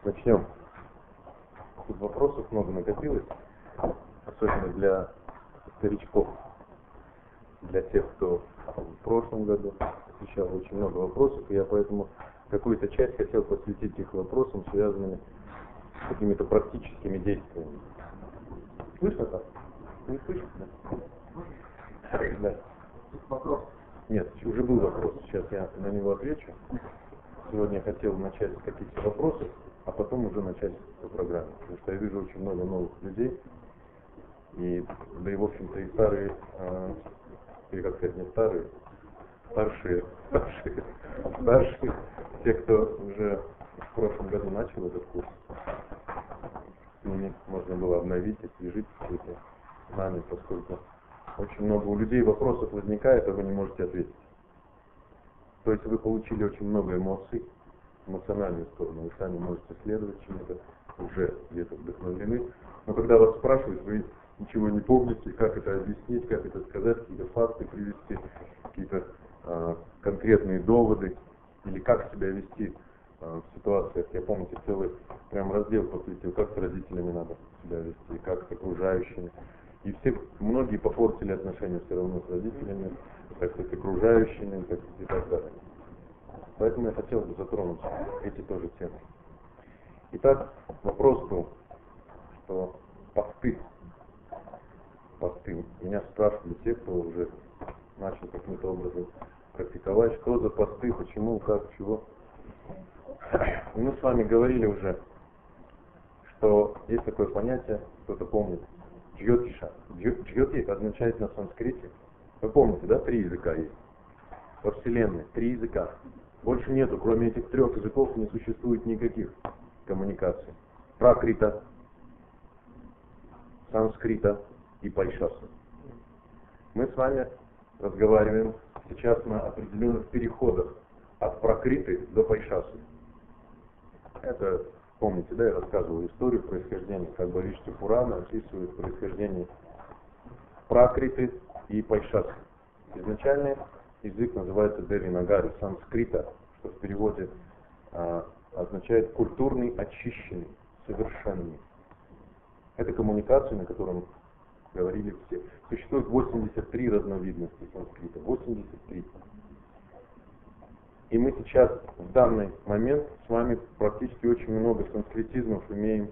Начнем. Тут вопросов много накопилось, особенно для старичков, для тех, кто в прошлом году отвечал очень много вопросов, и я поэтому какую-то часть хотел посвятить их вопросам, связанными с какими-то практическими действиями. Слышно так? Не слышно? Да. Вопрос. Нет, уже был вопрос, сейчас я на него отвечу. Сегодня я хотел начать с каких-то вопросов, а потом уже начать по программе, потому что я вижу очень много новых людей, и да и в общем-то и старые, или как сказать, не старые, старшие, те, кто уже в прошлом году начал этот курс, с ними можно было обновить, освежить какие-то знания, поскольку очень много у людей вопросов возникает, а вы не можете ответить. То есть вы получили очень много эмоций, эмоциональную сторону, вы сами можете следовать чему-то, уже где-то вдохновлены, но когда вас спрашивают, вы ничего не помните, как это объяснить, как это сказать, какие-то факты привести, какие-то конкретные доводы, или как себя вести в ситуациях. Я помните, целый прям раздел посвятил, как с родителями надо себя вести, как с окружающими. И многие попортили отношения все равно с родителями, так с окружающими, так и так далее. Поэтому я хотел бы затронуть эти тоже темы. Итак, вопрос был, что посты. Меня спрашивали те, кто уже начал каким-то образом практиковать, что за посты, почему, как, чего. И мы с вами говорили уже, что есть такое понятие, кто-то помнит, джьотиша. Джьоти означает на санскрите. Вы помните, да, 3 языка есть во Вселенной, 3 языка. Больше нету, кроме этих 3 языков не существует никаких коммуникаций. Пракрита, санскрита и пайшаса. Мы с вами разговариваем сейчас на определенных переходах от пракриты до пайшасы. Это, помните, да, я рассказывал историю происхождения, как бы Вишну Пурана описывает происхождение пракриты и пайшасы. Изначальный язык называется Девинагари, санскрита, что в переводе означает культурный, очищенный, совершенный. Это коммуникация, на котором говорили все. Существует 83 разновидности санскрита, 83. И мы сейчас, в данный момент, с вами практически очень много санскритизмов имеем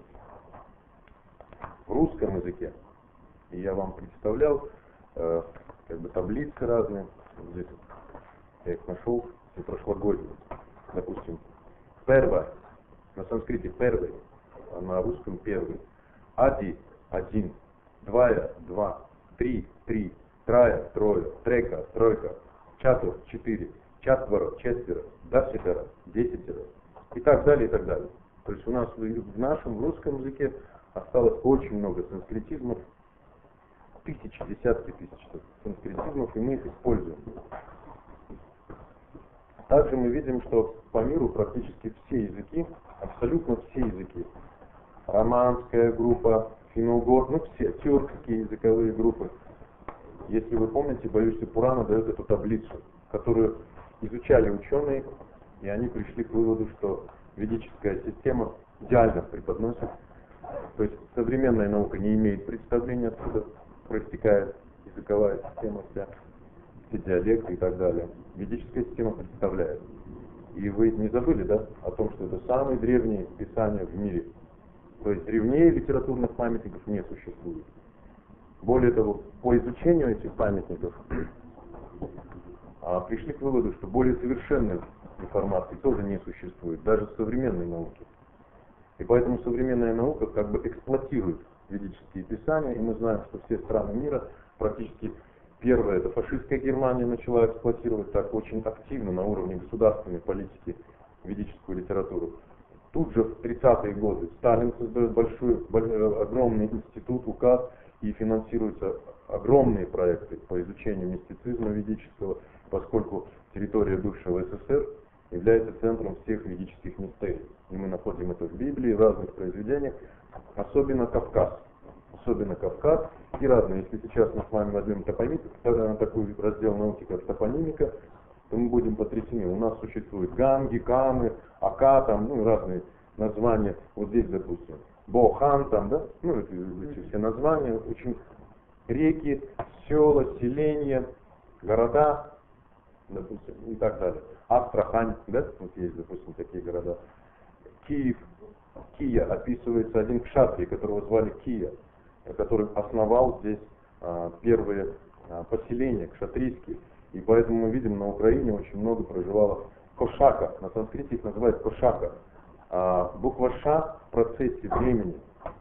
в русском языке. И я вам представлял таблицы разные. Здесь я их нашел, все прошлогодние. Допустим, перва, на санскрите первый, а на русском первый. Ади, 1, двая, 2, 3, 3, трая, трое, трека, тройка, чатур, 4, чатвара, 4, даситара, 10 и так далее, и так далее. То есть у нас в нашем русском языке осталось очень много санскритизмов, тысячи, десятки тысяч санскритизмов, и мы их используем. Также мы видим, что по миру практически все языки, абсолютно все языки, романская группа, финно-угор, все тюркские языковые группы. Если вы помните, Бхавишна Пурана дает эту таблицу, которую изучали ученые, и они пришли к выводу, что ведическая система идеально преподносит. То есть современная наука не имеет представления, откуда проистекает языковая система вся, все диалекты и так далее. Ведическая система представляет. И вы не забыли, да, о том, что это самые древние писания в мире. То есть древнее литературных памятников не существует. Более того, по изучению этих памятников пришли к выводу, что более совершенной информации тоже не существует, даже в современной науке. И поэтому современная наука как бы эксплуатирует ведические писания, и мы знаем, что все страны мира, практически первая, это фашистская Германия начала эксплуатировать так очень активно на уровне государственной политики ведическую литературу. Тут же в 30-е годы Сталин создает огромный институт, указ, и финансируются огромные проекты по изучению мистицизма ведического, поскольку территория бывшего СССР является центром всех ведических мистерий. И мы находим это в Библии, в разных произведениях, особенно Кавказ. И разные. Если сейчас мы с вами возьмем такой раздел науки, как топонимика, то мы будем потрясены. У нас существуют ганги, камы, ака, разные названия, вот здесь, допустим, Бохан, там, да, ну, эти все названия, очень реки, села, селения, города, допустим, и так далее. Астрахань, да, вот есть, допустим, такие города. Киев, Кия, описывается один кшатрий, которого звали Кия, который основал здесь первые поселения кшатрийские. И поэтому мы видим, на Украине очень много проживало кошака. На санскрите их называют кошака. Буква Ш в процессе времени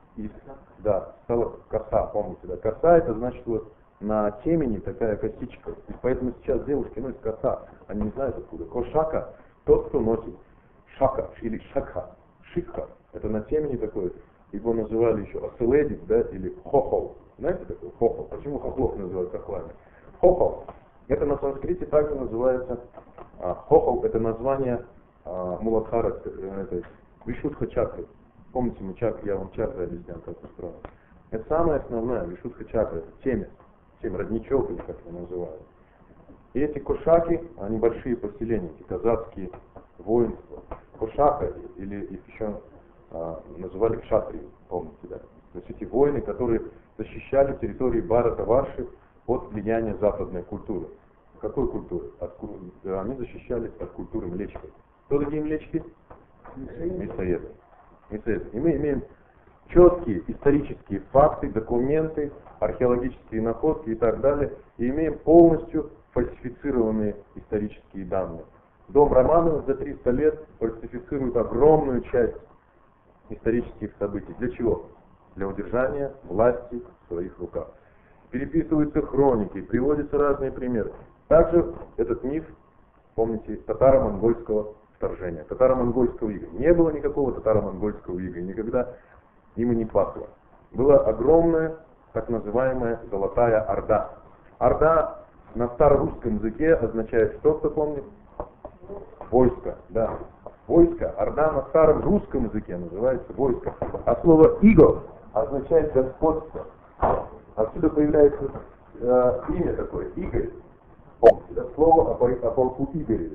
стала коса, помните, да? Коса это значит вот на темени такая косичка. И поэтому сейчас девушки носят коса, они не знают откуда. Кошака, тот, кто носит шака или шакха, шикха, это на темени такое. Его называли еще оселедик, да, или хохол. Знаете такой хохол? Почему хохлов называют хохлами? Хохол. Это на санскрите также называется, хохол это название Муладхара, это Вишудха чакры. Помните, я вам чакры объяснял, как устроено. Это самое основное, Вишудха чакра, это темя, родничок, или как его называют. И эти кошаки, они большие поселения, эти казацкие воинства. Кошака, или их еще называли кшатрии, помните, да? То есть эти воины, которые защищали территории Бхарата-Варши от влияния западной культуры. Какой культуры? Они защищались от культуры млечков. Кто такие млечки? Мясоеды. И мы имеем четкие исторические факты, документы, археологические находки и так далее, и имеем полностью фальсифицированные исторические данные. Дом Романовых за 300 лет фальсифицирует огромную часть исторических событий. Для чего? Для удержания власти в своих руках. Переписываются хроники, приводятся разные примеры. Также этот миф, помните, татаро-монгольского вторжения, татаро-монгольского ига. Не было никакого татаро-монгольского ига, никогда им и не пахло. Была огромная, так называемая Золотая Орда. Орда на старорусском языке означает что, кто помнит? Войско, да. Войско. Орда на старом русском языке называется войско. А слово «иго» означает господство. Отсюда появляется имя такое, Игорь. Помните, да? Слово о полку Игореве.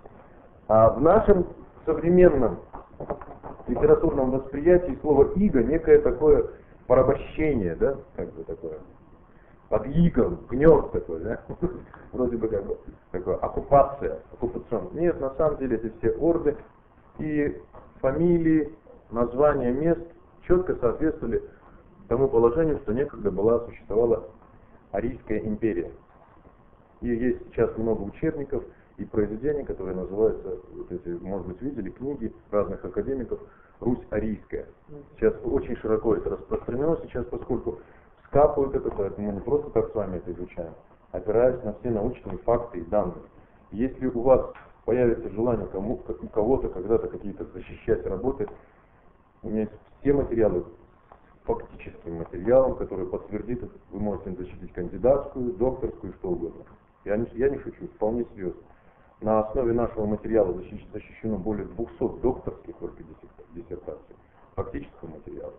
А в нашем современном литературном восприятии слово «иго» некое такое порабощение, да, как бы такое, под игом, гнев такой, да, вроде бы как бы такое оккупация, оккупацион. Нет, на самом деле это все орды и фамилии, названия мест четко соответствовали тому положению, что некогда существовала Арийская империя. И есть сейчас много учебников и произведений, которые называются, вот эти, может быть, видели книги разных академиков, Русь Арийская. Сейчас очень широко это распространено сейчас, поскольку скапывают это, поэтому мы не просто так с вами это изучаем, опираясь на все научные факты и данные. Если у вас появится желание у кого-то когда-то какие-то защищать работы, у меня есть все материалы, фактическим материалом, который подтвердит, вы можете защитить кандидатскую, докторскую, что угодно. Я не шучу, вполне серьезно. На основе нашего материала защищено более 200 докторских только диссертаций, фактического материала.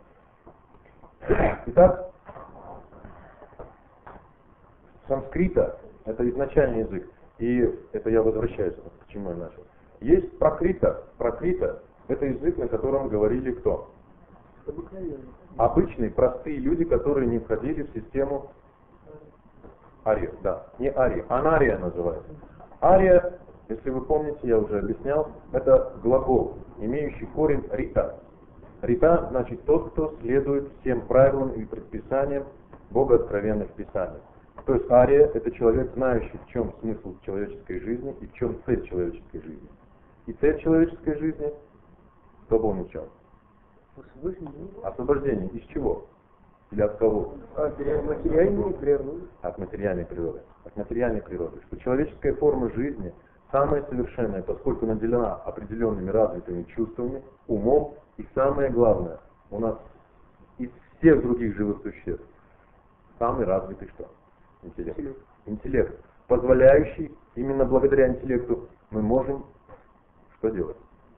Итак, санскрита – это изначальный язык, и это я возвращаюсь к чему я начал. Есть пракрита. Пракрита – это язык, на котором говорили кто? Обычные, простые люди, которые не входили в систему ария. Да, не ария, анария называется. Ария, если вы помните, я уже объяснял, это глагол, имеющий корень рита. Рита значит тот, кто следует всем правилам и предписаниям богооткровенных писаний. То есть ария – это человек, знающий, в чем смысл человеческой жизни и в чем цель человеческой жизни. И цель человеческой жизни, кто был начал? Освобождение. Из чего? Или от кого? От материальной природы. От материальной природы. От материальной природы. Что человеческая форма жизни самая совершенная, поскольку наделена определенными развитыми чувствами, умом, и самое главное, у нас из всех других живых существ самый развитый что? Интеллект. Интеллект, позволяющий, именно благодаря интеллекту, мы можем что делать?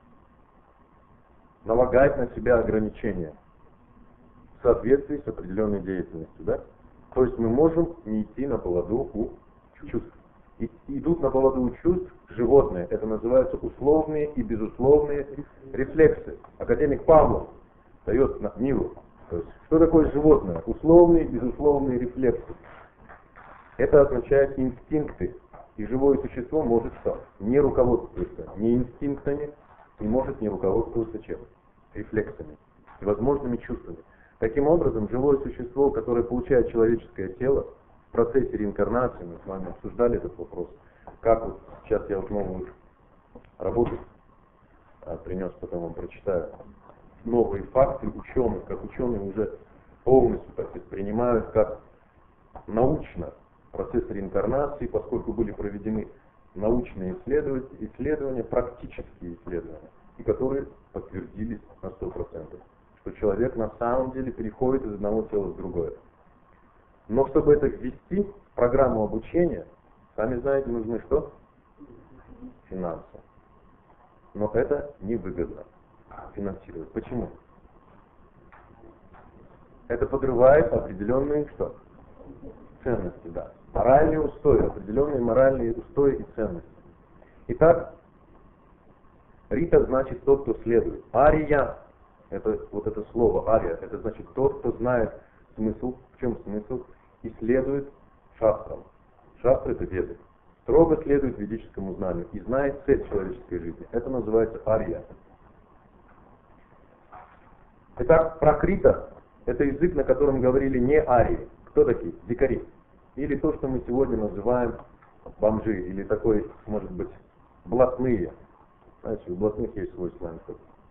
Налагать на себя ограничения в соответствии с определенной деятельностью, да? То есть мы можем не идти на поводу у чувств. идут на поводу у чувств животные. Это называется условные и безусловные рефлексы. Академик Павлов дает миру. То есть, что такое животное? Условные и безусловные рефлексы. Это означает инстинкты. И живое существо может что? Не руководствоваться ни инстинктами, не может не руководствоваться чем? Рефлексами, возможными чувствами. Таким образом, живое существо, которое получает человеческое тело, в процессе реинкарнации, мы с вами обсуждали этот вопрос, как вот сейчас я вот новую работу принес, потом вам прочитаю, новые факты ученых, как ученые уже полностью так сказать, принимают как научно процесс реинкарнации, поскольку были проведены научные исследования, практические исследования, и которые подтвердились на 100%, что человек на самом деле переходит из одного тела в другое. Но чтобы это ввести в программу обучения, сами знаете, нужны что? Финансы. Но это невыгодно финансировать. Почему? Это подрывает определенные что? Ценности, да. Моральные устои, определенные моральные устои и ценности. Итак, Рита значит тот, кто следует. Ария, это вот это слово ария, это значит тот, кто знает смысл, в чем смысл, и следует шастрам. Шастры это веды. Строго следует ведическому знанию и знает цель человеческой жизни. Это называется ария. Итак, пракрита это язык, на котором говорили не арии. Кто такие? Дикари. Или то, что мы сегодня называем бомжи, или такой, может быть, блатные. Знаете, у блатных есть свой сленг,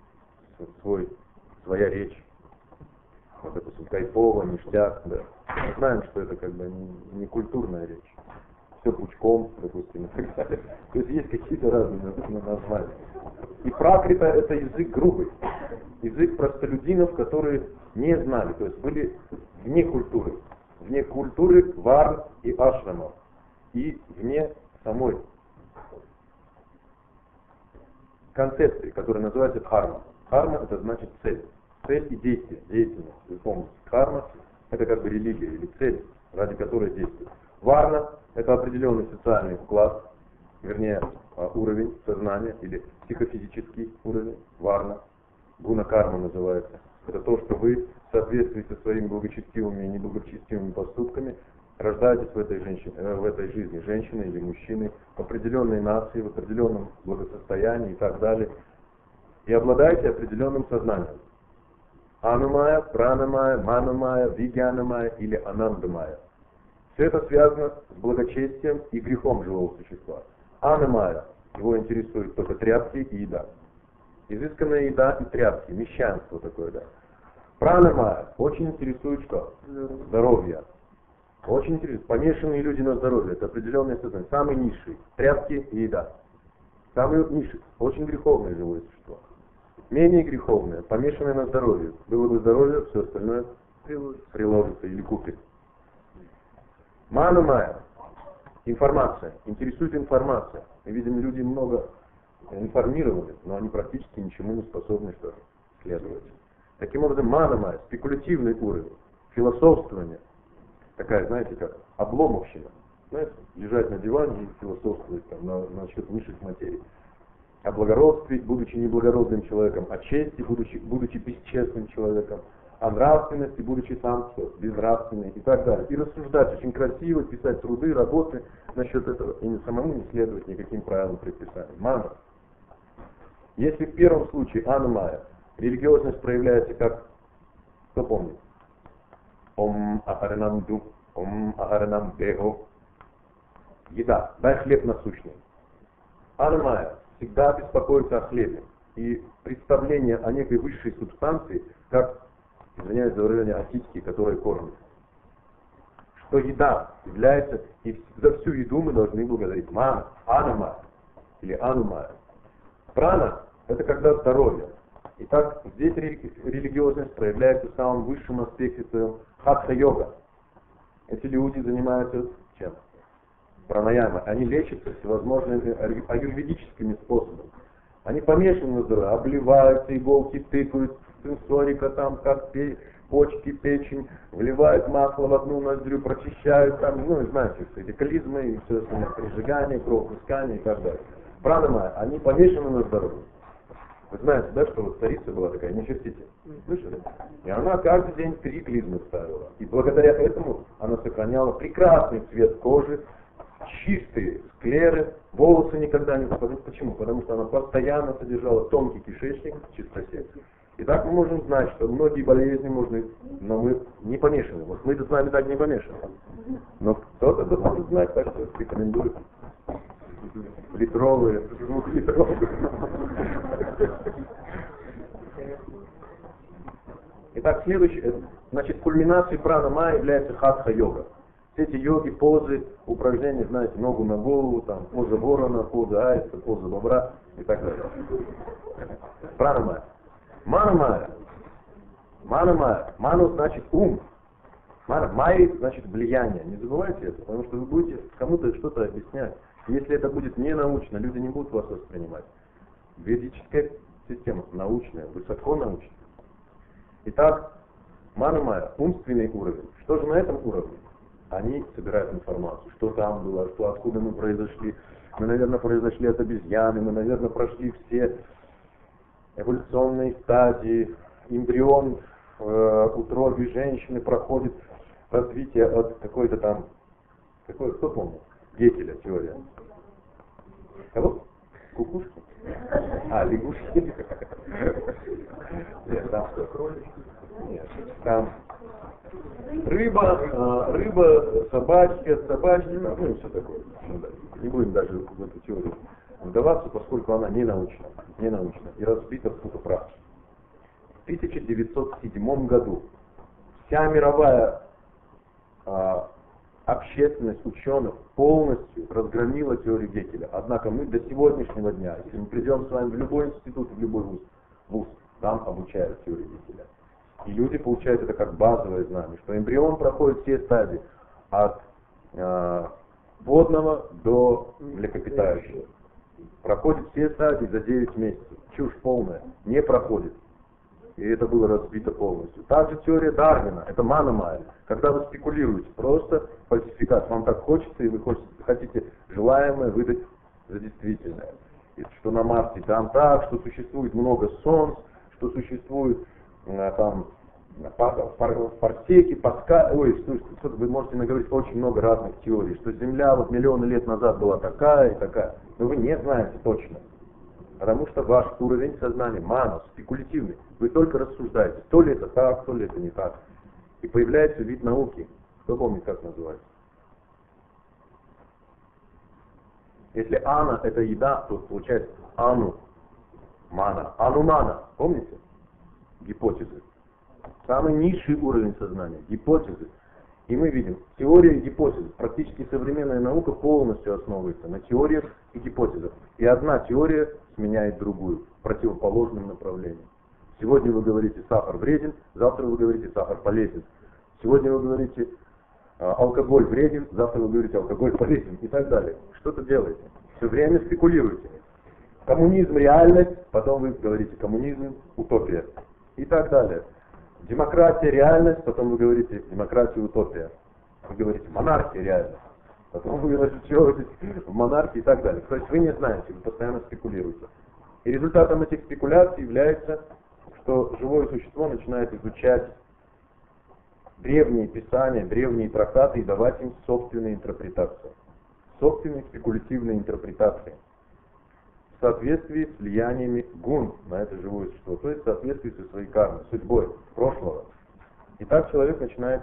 своя речь. Вот, допустим, кайфово, ништяк, да. Мы знаем, что это как бы не культурная речь. Все пучком, допустим, и так далее. То есть есть какие-то разные названия. И пракрита это язык грубый. Язык простолюдинов, которые не знали, то есть были вне культуры варн и ашрамов, и вне самой концепции, которая называется дхарма. Дхарма это значит цель и действие, деятельность. Вы помните, дхарма это как бы религия или цель, ради которой действует. Варна это определенный социальный класс, вернее уровень сознания или психофизический уровень, варна. Гуна-карма называется. Это то, что вы в соответствии со своими благочестивыми и неблагочестивыми поступками рождаетесь в этой жизни, женщины или мужчины, в определенной нации, в определенном благосостоянии и так далее. И обладаете определенным сознанием. Анумая, пранамая, манамая, вигьянамая или анандамая. Все это связано с благочестием и грехом живого существа. Анумая, его интересует только тряпки и еда. Изысканная еда и тряпки, мещанство такое, да. Пранамая очень интересует что? Здоровье. Очень интересует. Помешанные люди на здоровье, это определенное сознание. Самый низший, тряпки и еда. Самый низший, очень греховное живое существо. Менее греховное, помешанное на здоровье. Было бы здоровье, все остальное приложится или купит. Манамая. Информация. Интересует информация. Мы видим, люди много информированы, но они практически ничему не способны что следовать. Таким образом, манамая, спекулятивный уровень, философствование, такая, знаете, как обломовщина. Знаете, лежать на диване и философствовать там, насчет высших материй. О благородстве, будучи неблагородным человеком, о чести, будучи бесчестным человеком, о нравственности, будучи сам что, безнравственный и так далее. И рассуждать очень красиво, писать труды, работы насчет этого, и самому не следовать никаким правилам предписаниям. Мана. Если в первом случае анамая, религиозность проявляется как, кто помнит? Ом ахаранам ду, ом ахаранам бего. Еда, дай хлеб насущный. Анамая всегда беспокоится о хлебе. И представление о некой высшей субстанции, как, извиняюсь за выражение, осички, которые кормят. Что еда является, и за всю еду мы должны благодарить мана, анамая или анумая. Прана это когда здоровье. Итак, здесь религиозность проявляется в самом высшем аспекте своем хатха-йога. Эти люди занимаются чем? Пранаяма. Они лечатся всевозможными аюрведическими способами. Они помешаны на здоровье, обливаются, иголки тыкают, сенсорика, там, как почки, печень, вливают масло в одну ноздрю, прочищают, там, ну, знаете, все эти клизмы, и все остальное, прижигание, кровопускание и так далее. Пранамая, они помешаны на здоровье. Вы знаете, да, что вот царица была такая, Нефертити, слышали? И она каждый день 3 клизмы ставила. И благодаря этому она сохраняла прекрасный цвет кожи, чистые склеры, волосы никогда не западут. Почему? Потому что она постоянно содержала тонкий кишечник в чистоте. И так мы можем знать, что многие болезни можно, но мы не помешаны. Вот мы-то с вами так не помешаны. Но кто-то должен знать, так что рекомендую. Литровые, двухлитровые. Итак, следующее, значит, кульминацией пранамая является хатха-йога. Все эти йоги, позы, упражнения, знаете, ногу на голову, там, поза ворона, поза аиста, поза бобра и так далее. Пранамая. Манамая. Манамая. Ману значит ум. Майи значит влияние. Не забывайте это, потому что вы будете кому-то что-то объяснять. Если это будет не научно, люди не будут вас воспринимать. Ведическая система научная, высоконаучная. Итак, манамая, умственный уровень. Что же на этом уровне? Они собирают информацию, что там было, что откуда мы произошли. Мы, наверное, произошли от обезьяны, мы, наверное, прошли все эволюционные стадии. Эмбрион в утробе женщины проходит развитие от какой-то там, кто помнит? Гекеля теория. Кого? Кукушки? А, лягушки. Нет, там что, кролички? Нет, там рыба, собачка, ну и все такое. Не будем даже в эту теорию вдаваться, поскольку она не научна и разбита в пух и прах. В 1907 году вся мировая общественность ученых полностью разгромила теорию Гекеля. Однако мы до сегодняшнего дня, если мы придем с вами в любой институт, в любой вуз, там обучают теорию Гекеля. И люди получают это как базовое знание, что эмбрион проходит все стадии от водного до млекопитающего. Проходит все стадии за 9 месяцев. Чушь полная. Не проходит. И это было разбито полностью. Также теория Дарвина, это манамая. Когда вы спекулируете, просто фальсификат. Вам так хочется, и вы хотите желаемое выдать за действительное. И что на Марсе там так, что существует много солнц, что существует там парсеки, паскали. Ой, что вы можете наговорить очень много разных теорий, что Земля вот миллионы лет назад была такая и такая. Но вы не знаете точно. Потому что ваш уровень сознания, мана, спекулятивный. Вы только рассуждаете, то ли это так, то ли это не так. И появляется вид науки. Кто помнит, как называется? Если ана это еда, то получается ану мана. Анумана. Помните? Гипотезы. Самый низший уровень сознания. Гипотезы. И мы видим, теория и гипотезы. Практически современная наука полностью основывается на теориях и гипотезах. И одна теория сменяет другую в противоположном направлении. Сегодня вы говорите, сахар вреден, завтра вы говорите, сахар полезен. Сегодня вы говорите, алкоголь вреден, завтра вы говорите, алкоголь полезен и так далее. Что-то делаете. Все время спекулируете. Коммунизм реальность, потом вы говорите коммунизм утопия и так далее. Демократия реальность, потом вы говорите демократия утопия. Вы говорите монархия реальность, потом вы разочаровываетесь в монархии и так далее. То есть вы не знаете, вы постоянно спекулируете. И результатом этих спекуляций является, что живое существо начинает изучать древние писания, древние трактаты и давать им собственные интерпретации. Собственные спекулятивные интерпретации. В соответствии с влияниями гун на это живое существо, то есть в соответствии со своей кармой, судьбой прошлого. И так человек начинает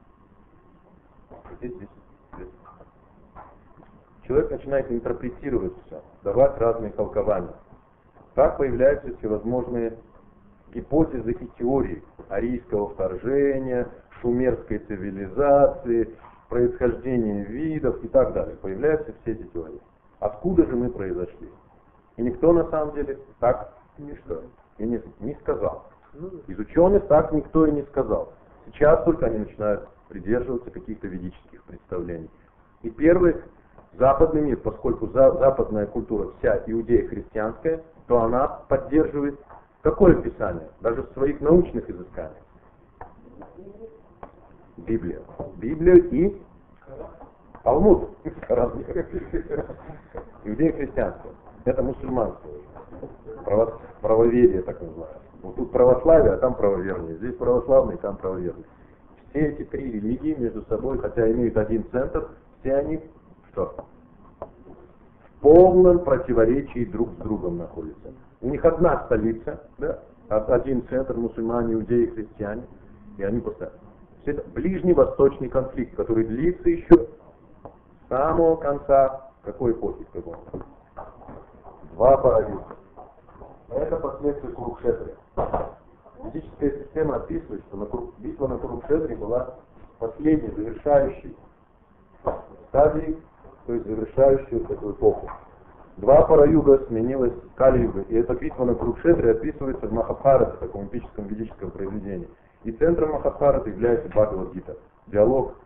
человек начинает интерпретировать все, давать разные толкования. Так появляются всевозможные гипотезы и теории арийского вторжения, шумерской цивилизации, происхождения видов и так далее. Появляются все эти теории. Откуда же мы произошли? И никто на самом деле так и не сказал. Из ученых так никто и не сказал. Сейчас только они начинают придерживаться каких-то ведических представлений. И первый западный мир, поскольку западная культура вся иудея-христианская, то она поддерживает Какое Писание? Даже в своих научных изысканиях. Библия. Библию и Талмуд. Иудея христианство. Это мусульманство. Правоверие, так называемое. Вот тут православие, а там правоверные. Здесь православные, там правоверные. Все эти три религии между собой, хотя имеют один центр, все они что? В полном противоречии друг с другом находятся. У них одна столица, да? Один центр, мусульмане, иудеи, христиане, и они постоянно. Это ближневосточный конфликт, который длится еще с самого конца какой эпохи? Два парадигмы. Это последствия Курукшетры. Ведическая система описывает, что битва на Курукшетре была последней, завершающей стадией, то есть завершающей эту эпоху. Два параюга сменилось Кали-юга, и эта битва на Курукшетре описывается в Махабхарате, таком эпическом ведическом произведении. И центром Махабхарата является Бхагавад-гита. Диалог.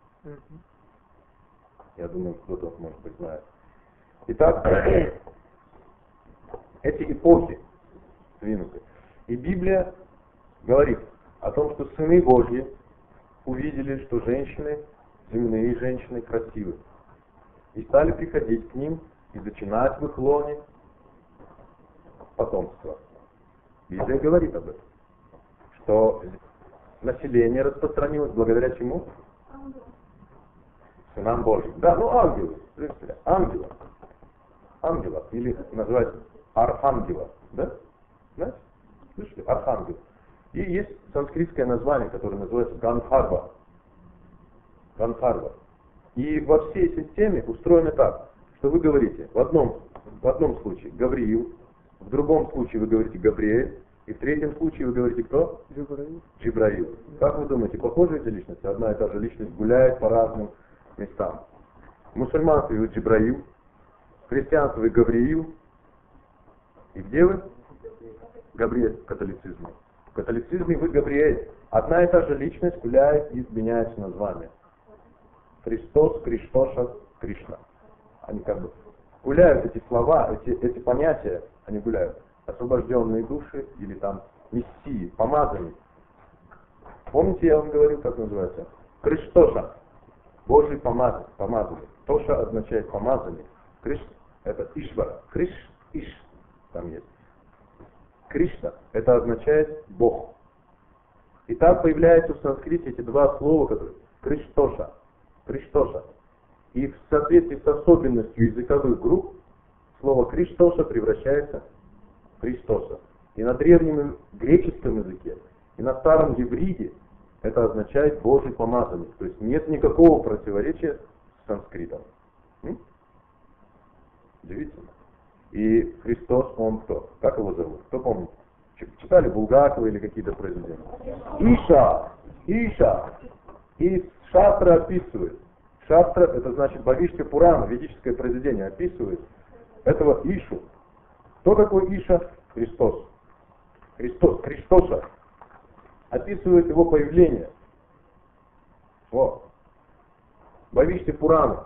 Я думаю, кто-то, может быть, знает. Итак, эти эпохи сдвинуты. И Библия говорит о том, что сыны Божьи увидели, что женщины, земные женщины, красивы. И стали приходить к ним и зачинать в их лоне потомство. Библия говорит об этом. Что население распространилось благодаря чему? Сынам Божьим. Да, ну ангелы. Ангелы. Ангела. Или называют архангела. Да? Знаете? Слышали? Архангел. И есть санскритское название, которое называется Ганхарва. Ганхарва. И во всей системе устроено так, что вы говорите в одном случае Гавриил, в другом случае вы говорите Габриэль, и в третьем случае вы говорите кто? Джибраил. Как вы думаете, похожие эти личности? Одна и та же личность гуляет по разным местам. В мусульманстве вы Джибраил, в христианстве вы Гавриил, и где вы? Габриэль в католицизме. В католицизме вы Габриэль. Одна и та же личность гуляет и меняется название. Христос, Криштоша, Кришна. Они как бы гуляют эти слова, эти понятия, они гуляют. Освобожденные души или там мессии, помазанные. Помните, я вам говорил, как называется? Криштоша. Божий помазанный. Тоша означает помазанный. Криш это Ишвара. Криш, Иш. Там есть. Кришна это означает Бог. И там появляются в санскрите эти два слова, которые Криштоша. Криштоша. И в соответствии с особенностью языковых групп слово Криштоша превращается в Христоса. И на древнем греческом языке, и на старом евриде это означает Божий помазанник. То есть нет никакого противоречия с санскритом. Удивительно. И Христос, он кто? Как его зовут? Кто помнит? Читали Булгакова или какие-то произведения? Иша! Иша! И Шастра описывает. Шастра, это значит Бхавишка Пурана, ведическое произведение, описывает этого Ишу. Кто такой Иша? Христос. Христос, Криштоша. Описывает его появление. Вот. Бхавишка Пурана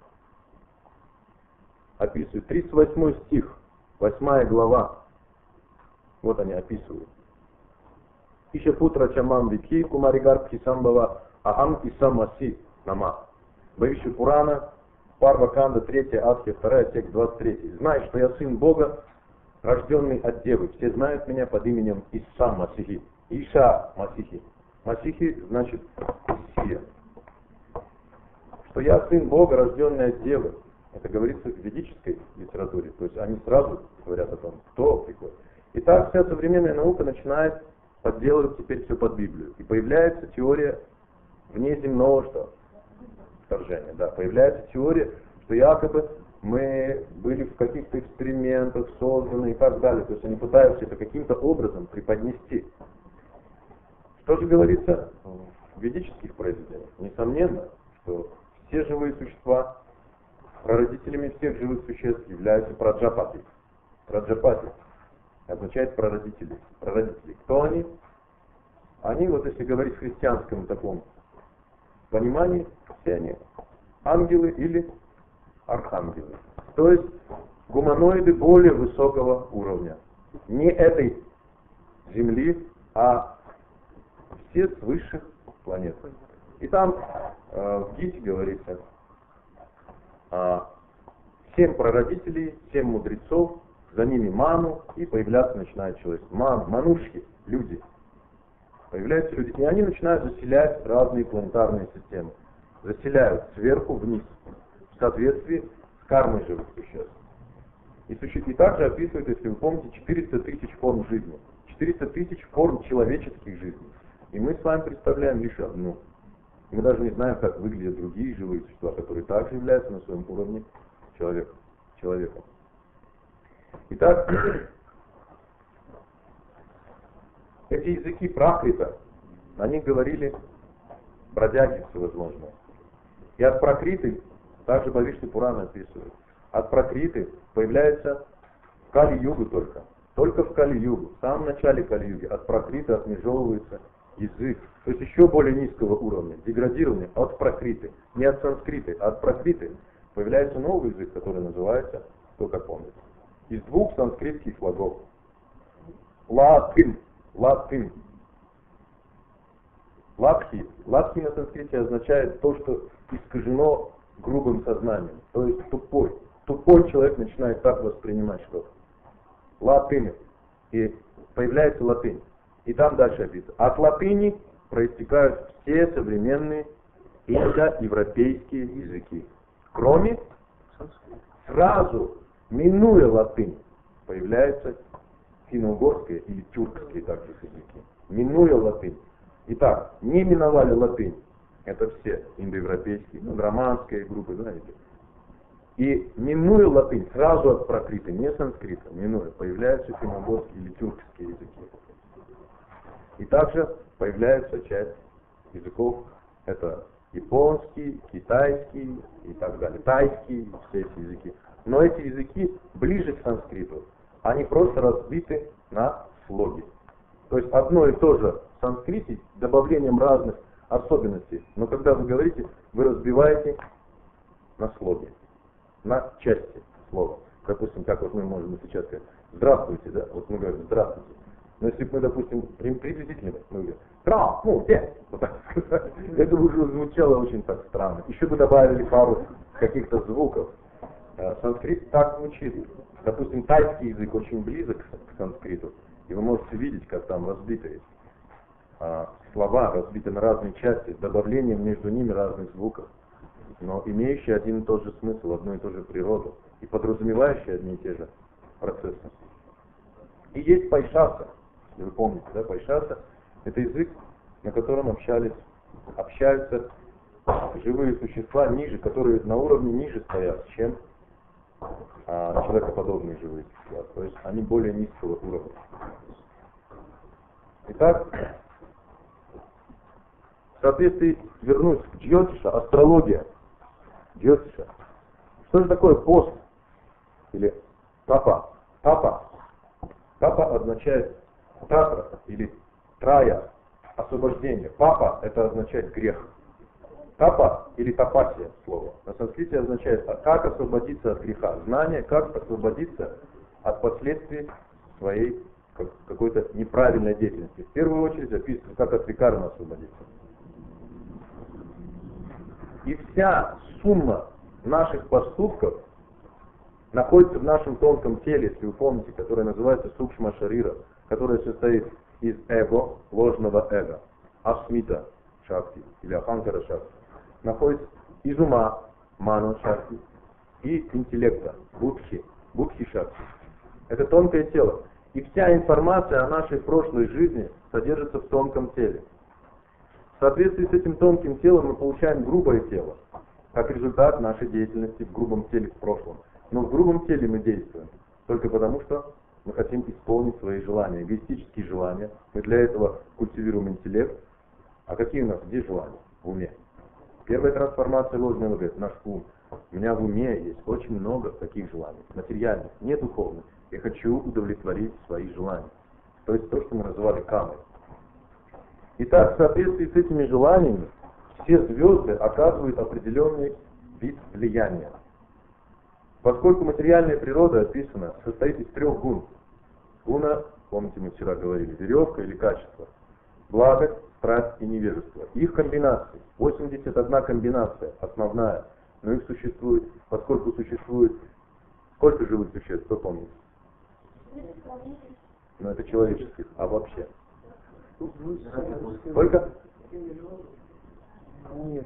описывает. 38 стих, 8 глава. Вот они описывают. Иша путра чамам вики кумаригарбхи самбава ахам исамаси нама. Бхавишка Пурана, Парва Канда, 3 Адхи, 2 текст 23. Знай, что я сын Бога, рожденный от Девы. Все знают меня под именем Исса Масихи. Иша Масихи. Масихи значит Мессия. Что я сын Бога, рожденный от Девы. Это говорится в ведической литературе. То есть они сразу говорят о том, кто приходит. И так вся современная наука начинает подделывать теперь все под Библию. И появляется теория внеземного что? Вторжения. Да. Появляется теория, что якобы мы были в каких-то экспериментах созданы и так далее. То есть они пытаются это каким-то образом преподнести. Что же говорится в ведических произведениях? Несомненно, что все живые существа, прародителями всех живых существ являются праджапати. Праджапати означает прародители. Прародители. Кто они? Они, вот если говорить в христианском таком понимании, все они ангелы или архангелы. То есть гуманоиды более высокого уровня. Не этой Земли, а все с высших планет. И там в Гите говорится, 7 прародителей, 7 мудрецов, за ними ману, и появляться начинает человек. Манушки, люди. Появляются люди, и они начинают заселять разные планетарные системы. Заселяют сверху вниз, в соответствии с кармой живых существ. И также описывает, если вы помните, 400 тысяч форм жизни. 400 тысяч форм человеческих жизней. И мы с вами представляем лишь одну. Мы даже не знаем, как выглядят другие живые существа, которые также являются на своем уровне человеком. Итак, эти языки Пракрита, они говорили бродяги всевозможные. И от Пракриты, также Бхавишни Пурана описывает, от Пракриты появляется в Кали-югу только в Кали-югу, в самом начале Кали-юги, от Пракриты отмежевывается язык, то есть еще более низкого уровня, деградированный от Пракриты, не от санскриты, а от Пракриты появляется новый язык, который называется, кто как помнит, из 2 санскритских слогов. Латин. Латхи на санскрите означает то, что искажено грубым сознанием, то есть тупой. Тупой человек начинает так воспринимать что-то. Латынь. И появляется латынь. И там дальше описано. От латыни проистекают все современные индоевропейские языки. Кроме, сразу, минуя латынь, появляется финно-угорские или тюркские также языки. Минуя латынь. Итак, не миновали латынь. Это все индоевропейские, романские группы, знаете. И минуя латынь, сразу от Пракриты, не санскрита, минуя, появляются финно-угорские или тюркские языки. И также появляется часть языков, это японский, китайский и так далее, тайский, все эти языки. Но эти языки ближе к санскриту, они просто разбиты на слоги. То есть одно и то же в санскрите с добавлением разных особенностей. Но когда вы говорите, вы разбиваете на слоги, на части слова. Допустим, как вот мы можем сейчас сказать «здравствуйте», да? Вот мы говорим «здравствуйте». Но если бы мы, допустим, приблизительно, мы говорим «здравствуйте», вот так сказать, это бы уже звучало очень так странно. Еще бы добавили пару каких-то звуков. Санскрит так звучит. Допустим, тайский язык очень близок к санскриту, и вы можете видеть, как там разбиты слова, разбиты на разные части, с добавлением между ними разных звуков, но имеющие один и тот же смысл, одну и ту же природу, и подразумевающие одни и те же процессы. И есть пайшаса, если вы помните, да, пайшаса — это язык, на котором общаются живые существа ниже, которые на уровне ниже стоят, чем человекоподобные живые существа, то есть они более низкого уровня. Итак, в соответствии, вернусь к Джьотиша, астрология. Джьотиша. Что же такое пост? Или тапа? Тапа означает татра или трая, освобождение. Папа — это означает грех. Тапа или тапасия слово на санскрите означает как освободиться от греха. Знание, как освободиться от последствий своей какой-то неправильной деятельности. В первую очередь описывается, как от викарма освободиться. И вся сумма наших поступков находится в нашем тонком теле, если вы помните, которое называется сукшма шарира, которое состоит из эго, ложного эго, асмита шакти или аханкара шакти, находится из ума, ману шакти, и интеллекта, будхи шакти. Это тонкое тело. И вся информация о нашей прошлой жизни содержится в тонком теле. В соответствии с этим тонким телом мы получаем грубое тело, как результат нашей деятельности в грубом теле в прошлом. Но в грубом теле мы действуем только потому, что мы хотим исполнить свои желания, эгоистические желания. Мы для этого культивируем интеллект. А какие у нас, где желания? В уме. Первая трансформация ложного эго — это наш ум. У меня в уме есть очень много таких желаний, материальных, не духовных. Я хочу удовлетворить свои желания. То есть то, что мы называли камой. Итак, в соответствии с этими желаниями все звезды оказывают определенный вид влияния. Поскольку материальная природа описана, состоит из 3 гун. Гуна Помните, мы вчера говорили, веревка или качество. Благость, страсть и невежество. Их комбинации. 81 комбинация, основная. Но их существует, поскольку существует, сколько живых существ, кто помнит? Ну это человеческих, а вообще? Сколько? Нет,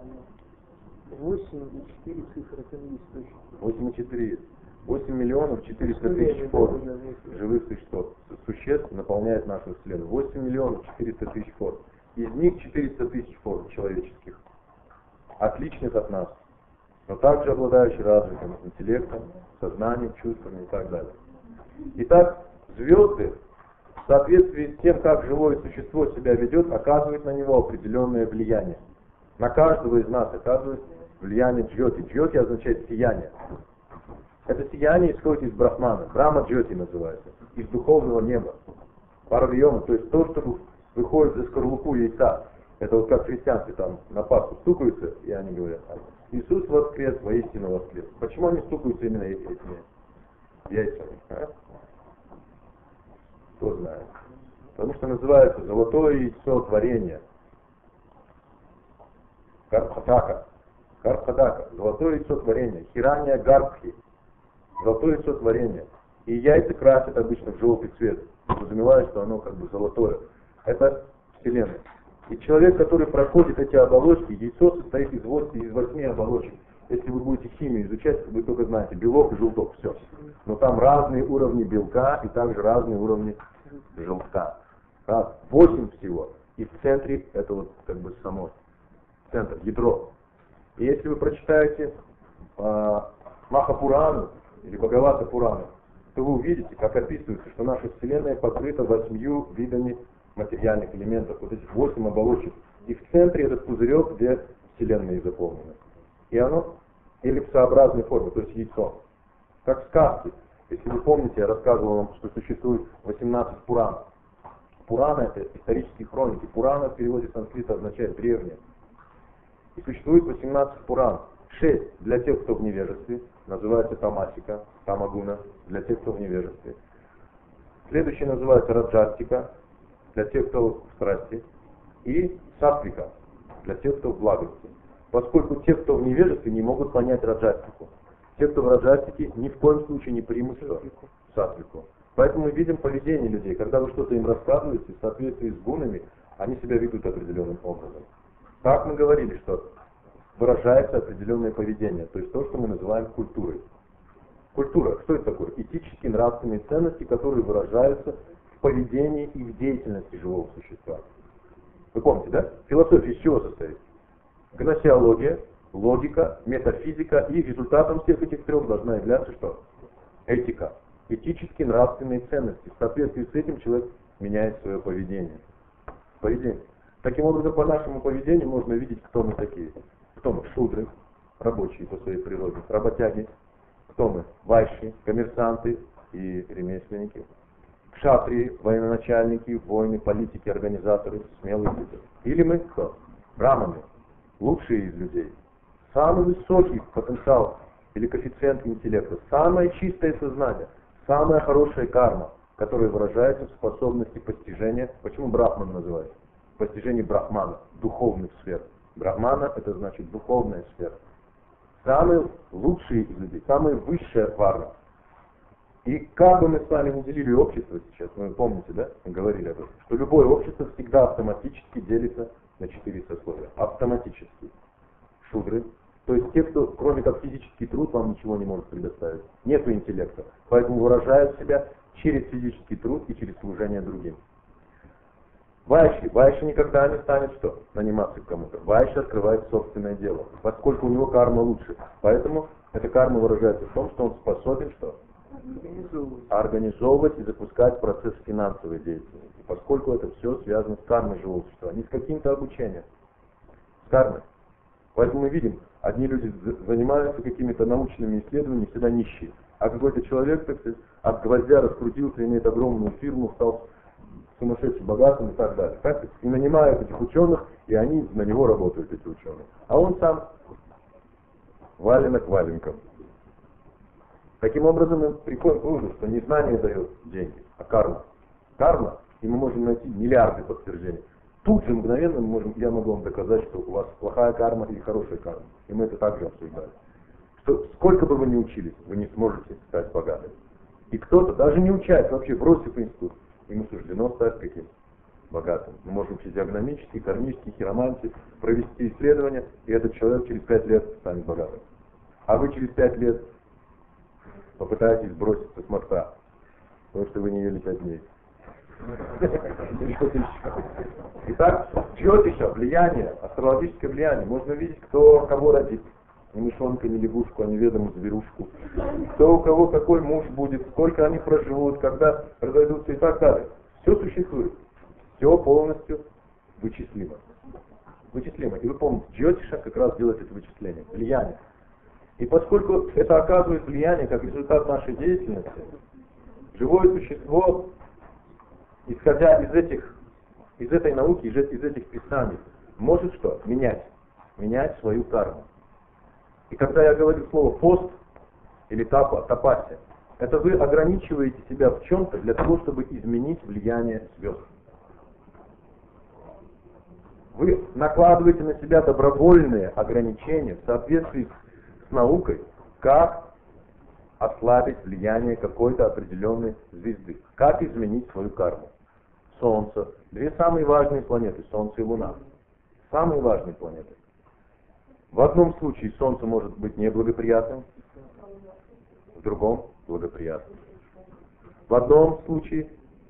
8,4 цифры, это не есть точно. 8,4 есть. 8 миллионов 400 тысяч форм живых существ наполняет нашу Вселенную. 8 миллионов 400 тысяч форм. Из них 400 тысяч форм человеческих, отличных от нас, но также обладающих развитым интеллектом, сознанием, чувствами и так далее. Итак, звезды в соответствии с тем, как живое существо себя ведет, оказывают на него определенное влияние. На каждого из нас оказывает влияние джьоти. Джьоти означает сияние. Это сияние исходит из Брахмана. Брахма джьоти называется. Из духовного неба. Паравьема, то есть то, что выходит за скорлупу яйца. Это вот как христианцы там на Пасху стукаются, и они говорят: Иисус воскрес, воистину воскрес. Почему они стукаются именно этими яйцами? А? Кто знает. Потому что называется золотое яйцо творения. Гарбхатака. Гарбхатака. Золотое яйцо творения. Хирания Гарбхи. Золотое яйцо творения. И яйца красят обычно в желтый цвет, подразумевая, что оно как бы золотое. Это Вселенная. И человек, который проходит эти оболочки, яйцо состоит из 8 оболочек. Если вы будете химию изучать, вы только знаете белок и желток, все. Но там разные уровни белка и также разные уровни желтка. 8 всего. И в центре это вот как бы само центр, ядро. И если вы прочитаете Махапурану или Бхагавата Пурану, то вы увидите, как описывается, что наша Вселенная покрыта 8 видами материальных элементов, вот этих 8 оболочек. И в центре этот пузырек, где Вселенная заполнена. И оно эллипсообразной формы, то есть яйцо. Как сказки. Если вы помните, я рассказывал вам, что существует 18 Пуранов. Пурана — это исторические хроники. Пурана в переводе с санскрита означает древнее. И существует 18 Пуран. 6 для тех, кто в невежестве, называется Тамасика, Тамагуна, для тех, кто в невежестве. Следующий называется Раджастика, для тех, кто в страсти. И Сатвика, для тех, кто в благости. Поскольку те, кто в невежестве, не могут понять Раджастику. Те, кто в Раджастике, ни в коем случае не примут Сатвику. Поэтому мы видим поведение людей. Когда вы что-то им рассказываете, в соответствии с гунами, они себя ведут определенным образом. Так мы говорили, что выражается определенное поведение, то есть то, что мы называем культурой. Культура, что это такое? Этические, нравственные ценности, которые выражаются в поведении и в деятельности живого существа. Вы помните, да? Философия из чего состоит? Гносеология, логика, метафизика, и результатом всех этих трех должна являться что? Этика. Этические, нравственные ценности. В соответствии с этим человек меняет свое поведение. Таким образом, по нашему поведению можно видеть, кто мы такие. Кто мы? Шудры, рабочие по своей природе, работяги. Кто мы? Вайши, коммерсанты и ремесленники. Кшатрии, военачальники, воины, политики, организаторы, смелые люди. Или мы кто? Браманы, лучшие из людей. Самый высокий потенциал или коэффициент интеллекта, самое чистое сознание, самая хорошая карма, которая выражается в способности постижения. Почему Брахман называется? Постижение Брахмана, духовных сфер. Брахмана — это значит духовная сфера. Самые лучшие из людей, самая высшая варна. И как бы мы с вами не делили общество сейчас, вы помните, да, мы говорили об этом, что любое общество всегда автоматически делится на 4 сословия. Автоматически. Шудры, то есть те, кто кроме как физический труд вам ничего не может предоставить. Нету интеллекта, поэтому выражают себя через физический труд и через служение другим. Вайши никогда не станет что? Наниматься к кому-то. Вайши открывает собственное дело, поскольку у него карма лучше. Поэтому эта карма выражается в том, что он способен что? Организовывать и запускать процесс финансовой деятельности. Поскольку это все связано с кармой живого существа, не с каким-то обучением. С кармой. Поэтому мы видим, одни люди занимаются какими-то научными исследованиями, всегда нищие. А какой-то человек, так сказать, от гвоздя раскрутился, имеет огромную фирму, стал сумасшедшим богатым и так далее. Так? И нанимают этих ученых, и они на него работают, эти ученые. А он сам валенок валенком. Таким образом мы приходим к выводу, что не знание дает деньги, а карма. карма, и мы можем найти миллиарды подтверждений. Тут же мгновенно я могу вам доказать, что у вас плохая карма или хорошая карма. И мы это также обсуждали. Что сколько бы вы ни учились, вы не сможете стать богатым. И кто-то, даже не учась, вообще бросив институт, ему суждено стать каким? Богатым. Мы можем физиогномически, кармически, хиромантии провести исследования, и этот человек через 5 лет станет богатым. А вы через 5 лет попытаетесь сброситься с моста, потому что вы не ели 5 дней. Итак, джьотиша, влияние, астрологическое влияние. Можно видеть, кто кого родит. Ни мышонка, ни лягушку, а неведомую зверушку. Кто у кого какой муж будет, сколько они проживут, когда разойдутся и так далее. Все существует. Все полностью вычислимо. Вычислимо. И вы помните, джьотиша как раз делает это вычисление, влияние. И поскольку это оказывает влияние как результат нашей деятельности, живое существо, исходя из этой науки, из этих писаний, может что? Менять свою карму. И когда я говорю слово пост или тапасия, это вы ограничиваете себя в чем-то для того, чтобы изменить влияние звезд. Вы накладываете на себя добровольные ограничения в соответствии с наукой, как ослабить влияние какой-то определенной звезды, как изменить свою карму. Солнце. Две самые важные планеты, Солнце и Луна. Самые важные планеты. В одном случае Солнце может быть неблагоприятным, в другом благоприятным. В одном случае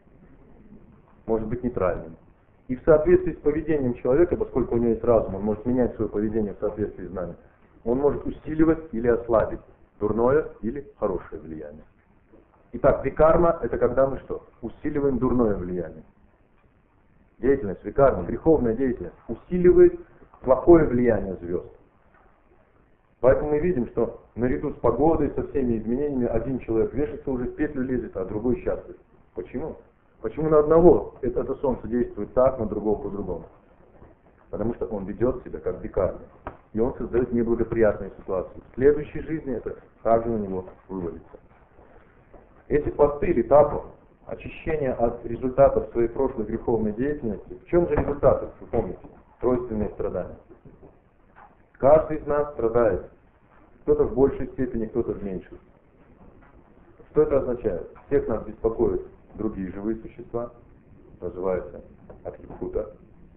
может быть нейтральным. И в соответствии с поведением человека, поскольку у него есть разум, он может менять свое поведение в соответствии с нами, он может усиливать или ослабить дурное или хорошее влияние. Итак, викарма — это когда мы что? Усиливаем дурное влияние. Деятельность викарма, греховная деятельность, усиливает плохое влияние звезд. Поэтому мы видим, что наряду с погодой, со всеми изменениями, один человек вешается, уже в петлю лезет, а другой счастлив. Почему? Почему на одного это солнце действует так, на другого по-другому? Потому что он ведет себя как викарма. И он создает неблагоприятные ситуации. В следующей жизни это также на него вывалится. Эти посты или тапы, очищение от результатов своей прошлой греховной деятельности, в чем же результаты, вы помните? Тройственные страдания. Каждый из нас страдает. Кто-то в большей степени, кто-то в меньшей. Что это означает? Всех нас беспокоят другие живые существа, называются архипхута.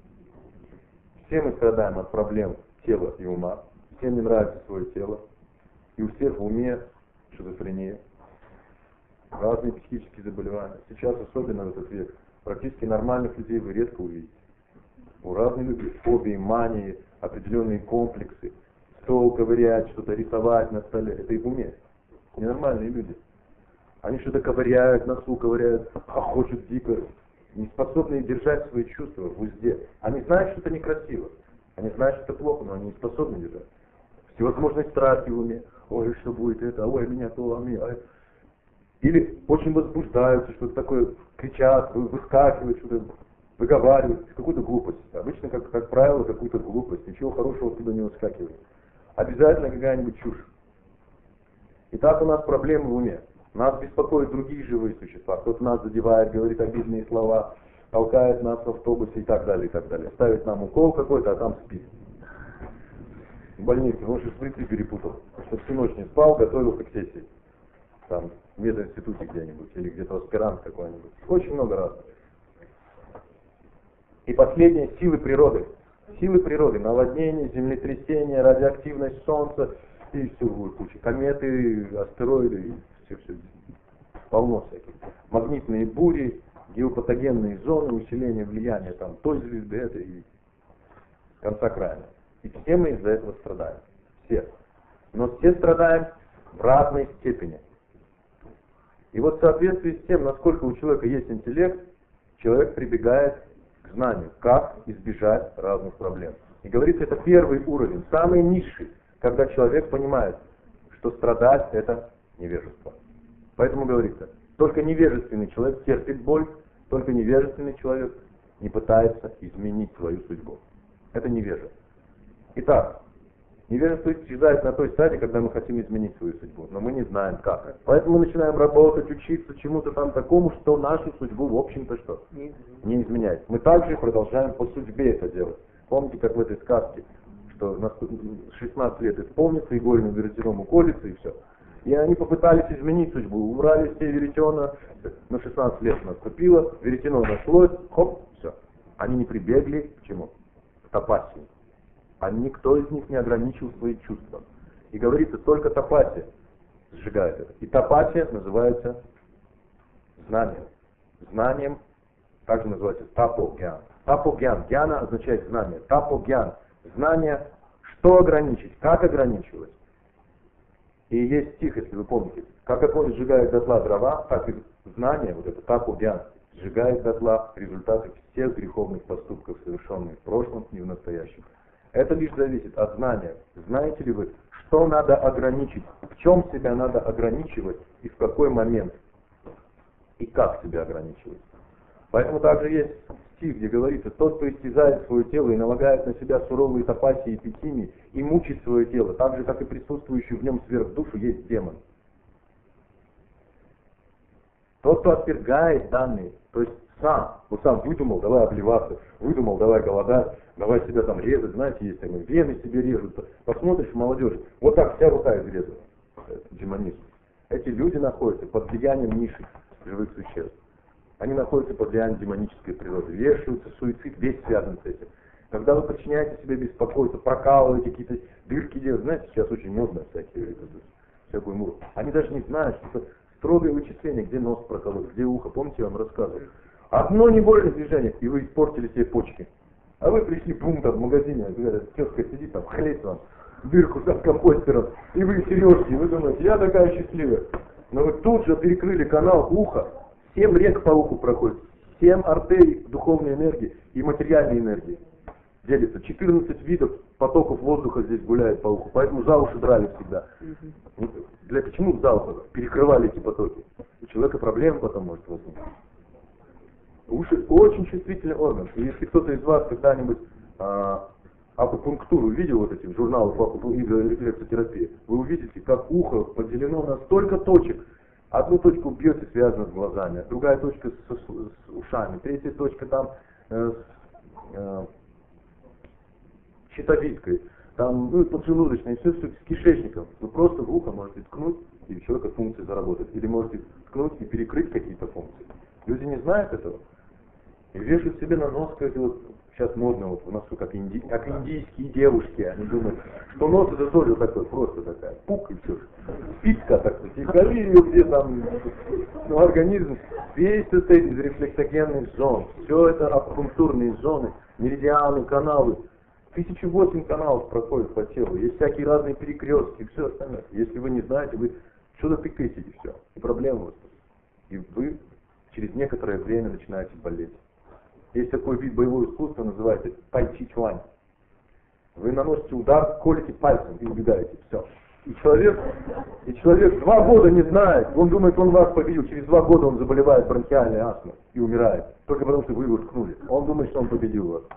Все мы страдаем от проблем тела и ума. Всем не нравится свое тело. И у всех в уме шизофрения. Разные психические заболевания. Сейчас, особенно в этот век, практически нормальных людей вы редко увидите. У разных людей фобии, мании, определенные комплексы. Стол ковырять, что-то рисовать на столе. Это и в уме. Ненормальные люди. Они что-то ковыряют, носу ковыряют, хохочут дико. Не способны держать свои чувства в узде. Они знают, что это некрасиво. Они знают, что это плохо, но они не способны держать. Всевозможные страхи в уме. Ой, что будет это, ой, меня то, а меня. Ой. Или очень возбуждаются, что-то такое, кричат, выскакивают, что-то выговаривают, какую-то глупость. Обычно, как правило, какую-то глупость. Ничего хорошего оттуда не выскакивает. Обязательно какая-нибудь чушь. Итак, у нас проблемы в уме. Нас беспокоят другие живые существа. Кто-то нас задевает, говорит обидные слова, толкает нас в автобусе и так далее, и так далее. Ставит нам укол какой-то, а там спит. В больнице, ну что шприцы перепутал. Что всю ночь не спал, готовился к сессии. Там, в мединституте где-нибудь, или где-то аспирант какой-нибудь. Очень много раз. И последнее — силы природы. Силы природы, наводнение, землетрясение, радиоактивность Солнца и все будет куча. Кометы, астероиды, и все. Полно всяких. Магнитные бури, геопатогенные зоны, усиление влияния там той звезды, этой и конца края. И все мы из-за этого страдаем. Все. Но все страдаем в разной степени. И вот в соответствии с тем, насколько у человека есть интеллект, человек прибегает к знанию, как избежать разных проблем. И говорится, это первый уровень, самый низший, когда человек понимает, что страдать — это невежество. Поэтому говорится, только невежественный человек терпит боль, только невежественный человек не пытается изменить свою судьбу. Это невежа. Итак, Невежество исчезает на той стадии, когда мы хотим изменить свою судьбу, но мы не знаем как. Поэтому мы начинаем работать, учиться чему-то там такому, что нашу судьбу, в общем-то, что? Не изменяет. Мы также продолжаем по судьбе это делать. Помните, как в этой сказке, что на 16 лет исполнится, игольным веретеном уколется и все. И они попытались изменить судьбу, убрали все веретена, на 16 лет наступило, веретено нашлось, хоп, все. Они не прибегли к чему? К тапасии. А никто из них не ограничил свои чувства. И говорится, только тапасия сжигает это. И тапасия называется знанием. Знанием также называется тапо-гьян. Тапо-гьян. Гьяна означает знание. Тапо-гьян. Знание, что ограничить, как ограничивать. И есть стих, если вы помните. Как огонь сжигает дотла дрова, так и знание, вот это тапо-гьян, сжигает дотла результаты всех греховных поступков, совершенных в прошлом и в настоящем. Это лишь зависит от знания. Знаете ли вы, что надо ограничить, в чем себя надо ограничивать и в какой момент, и как себя ограничивать. Поэтому также есть стих, где говорится, тот, кто истязает свое тело и налагает на себя суровые тапасии и пятими, и мучит свое тело, так же, как и присутствующий в нем сверхдушу, есть демон. Тот, кто отвергает данные, то есть сам выдумал, давай обливаться, выдумал, давай голодать, давай себя там резать, знаете, есть там вены себе режут. Посмотришь, молодежь, вот так вся рука изрезана, демонизм. Эти люди находятся под влиянием низших живых существ. Они находятся под влиянием демонической природы, вешаются, суицид весь связан с этим. Когда вы причиняете себе беспокойство, прокалываете какие-то дырки делаете, знаете, сейчас очень модно всякую муру. Они даже не знают, что это строгое вычисление, где нос проколоть, где ухо. Помните, я вам рассказывал? Одно невольное движение, и вы испортили себе почки. А вы пришли, бум, там в магазине, тетка сидит там, хлеет вам дырку с компостером, и вы сережки, и вы думаете, я такая счастливая. Но вы тут же перекрыли канал уха, 7 рек по уху проходит, 7 артерий духовной энергии и материальной энергии. Делится, 14 видов потоков воздуха здесь гуляет по уху, поэтому за уши драли всегда. Почему за ухо перекрывали эти потоки? У человека проблемы потом может возникнуть. Уши очень чувствительный орган. И если кто-то из вас когда-нибудь акупунктуру видел, вот эти журналы по рефлексотерапии, вы увидите, как ухо поделено на столько точек. Одну точку бьете, связано с глазами, другая точка с ушами, третья точка там с щитовидкой, там поджелудочной, все с кишечником. Вы просто в ухо можете ткнуть, и у человека функции заработают. Или можете ткнуть и перекрыть какие-то функции. Люди не знают этого. И вешают себе на нос, как вот сейчас модно, вот у нас как индийские девушки, они думают, что нос это тоже такой, просто такая, пук и все. Спичка такая, и кори ее где там, организм весь состоит из рефлексогенных зон. Все это акупунктурные зоны, меридианы, каналы. 1008 каналов проходит по телу, есть всякие разные перекрестки и все остальное. Если вы не знаете, вы что-то тыкаете и все. И проблема вот. И вы через некоторое время начинаете болеть. Есть такой вид боевого искусства, называется тайчи-чуань. Вы наносите удар, колите пальцем и убегаете. Все. И человек 2 года не знает, он думает, он вас победил. Через 2 года он заболевает бронхиальной астмой и умирает. Только потому, что вы его ткнули. Он думает, что он победил вас.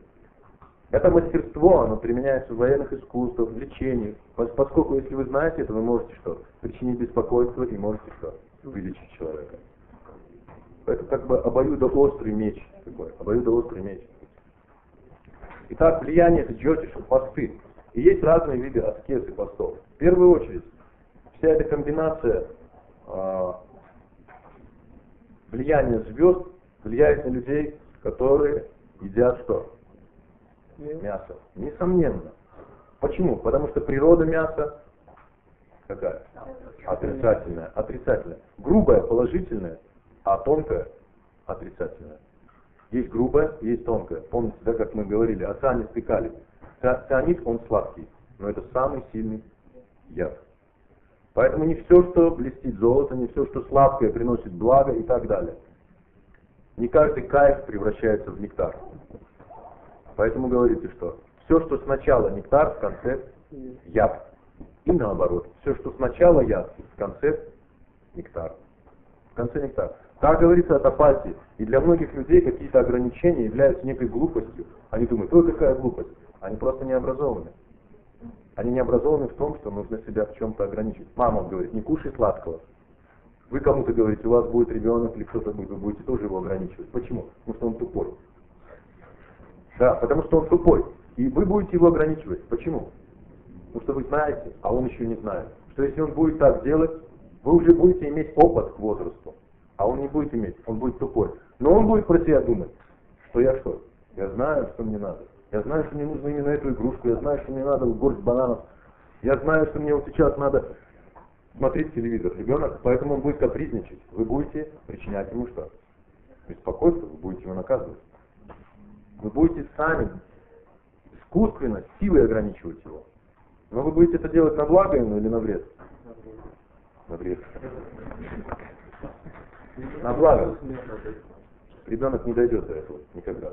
Это мастерство, оно применяется в военных искусствах, в лечении. Поскольку, если вы знаете это, вы можете что? Причинить беспокойство и можете что? Вылечить человека. Это как бы обоюдоострый меч. Обоюдоострый меч. Итак, влияние это джотиша, посты. И есть разные виды аскез и постов. В первую очередь, вся эта комбинация влияния звезд влияет на людей, которые едят что? Мясо. Несомненно. Почему? Потому что природа мяса какая? Отрицательная. Отрицательная. Грубая, положительная, а тонкая отрицательная. Есть грубая, есть тонкая. Помните, да, как мы говорили, о цианистый калий. Цианид, он сладкий, но это самый сильный яд. Поэтому не все, что блестит золото, не все, что сладкое, приносит благо и так далее. Не каждый кайф превращается в нектар. Поэтому говорите, что все, что сначала нектар, в конце яд. И наоборот. Все, что сначала яд, в конце нектар. В конце нектар. Так говорится о тапасии. И для многих людей какие-то ограничения являются некой глупостью. Они думают, ой, какая глупость. Они просто не образованы. Они не образованы в том, что нужно себя в чем-то ограничивать. Мама говорит, не кушай сладкого. Вы кому-то говорите, у вас будет ребенок или кто-то будет, вы будете тоже его ограничивать. Почему? Потому что он тупой. Да, потому что он тупой. И вы будете его ограничивать. Почему? Потому что вы знаете, а он еще не знает, что если он будет так делать, вы уже будете иметь опыт к возрасту. А он не будет иметь, он будет тупой. Но он будет про себя думать, что я что? Я знаю, что мне надо. Я знаю, что мне нужно именно эту игрушку. Я знаю, что мне надо горсть бананов. Я знаю, что мне вот сейчас надо смотреть телевизор. Ребенок, поэтому он будет капризничать. Вы будете причинять ему что? Беспокойство, вы будете его наказывать. Вы будете сами искусственно, силой ограничивать его. Но вы будете это делать на благо ему или на вред? На вред. На благо. Ребенок не дойдет до этого никогда.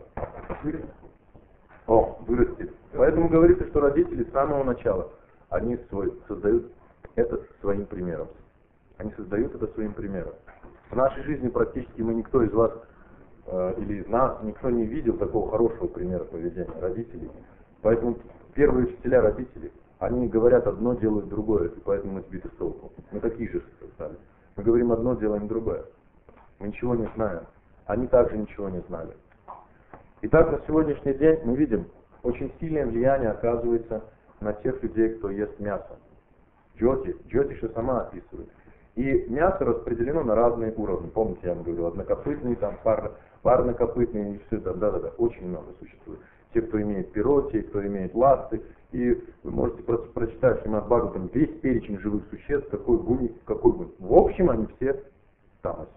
Вырастет. Поэтому говорится, что родители с самого начала, они создают это своим примером. Они создают это своим примером. В нашей жизни практически никто из вас или из нас, никто не видел такого хорошего примера поведения родителей. Поэтому первые учителя родители, они говорят одно, делают другое, и поэтому мы сбиты с толку. Мы такие же стали. Мы говорим одно, делаем другое. Мы ничего не знаем. Они также ничего не знали. Итак, на сегодняшний день мы видим, очень сильное влияние оказывается на тех людей, кто ест мясо. Джотиша сама описывает. И мясо распределено на разные уровни. Помните, я вам говорил, однокопытные, там, парнокопытные, и все это, да, очень много существует. Те, кто имеет перо, те, кто имеет ласты. И вы можете просто прочитать в Шримад Бхагаватам весь перечень живых существ, какой гуни. В общем, они все в тамасе.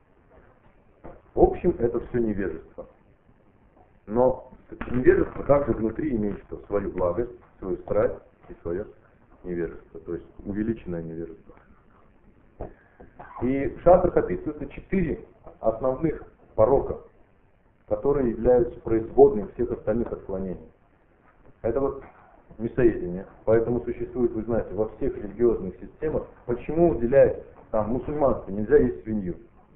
В общем, это все невежество. Но невежество также внутри имеет что? Свою благость, свою страсть и свое невежество, то есть увеличенное невежество. И в шастрах описываются 4 основных порока, которые являются производными всех остальных отклонений. Это вот мясоедение. Поэтому существует, вы знаете, во всех религиозных системах, почему уделяет там мусульманству нельзя есть свинью.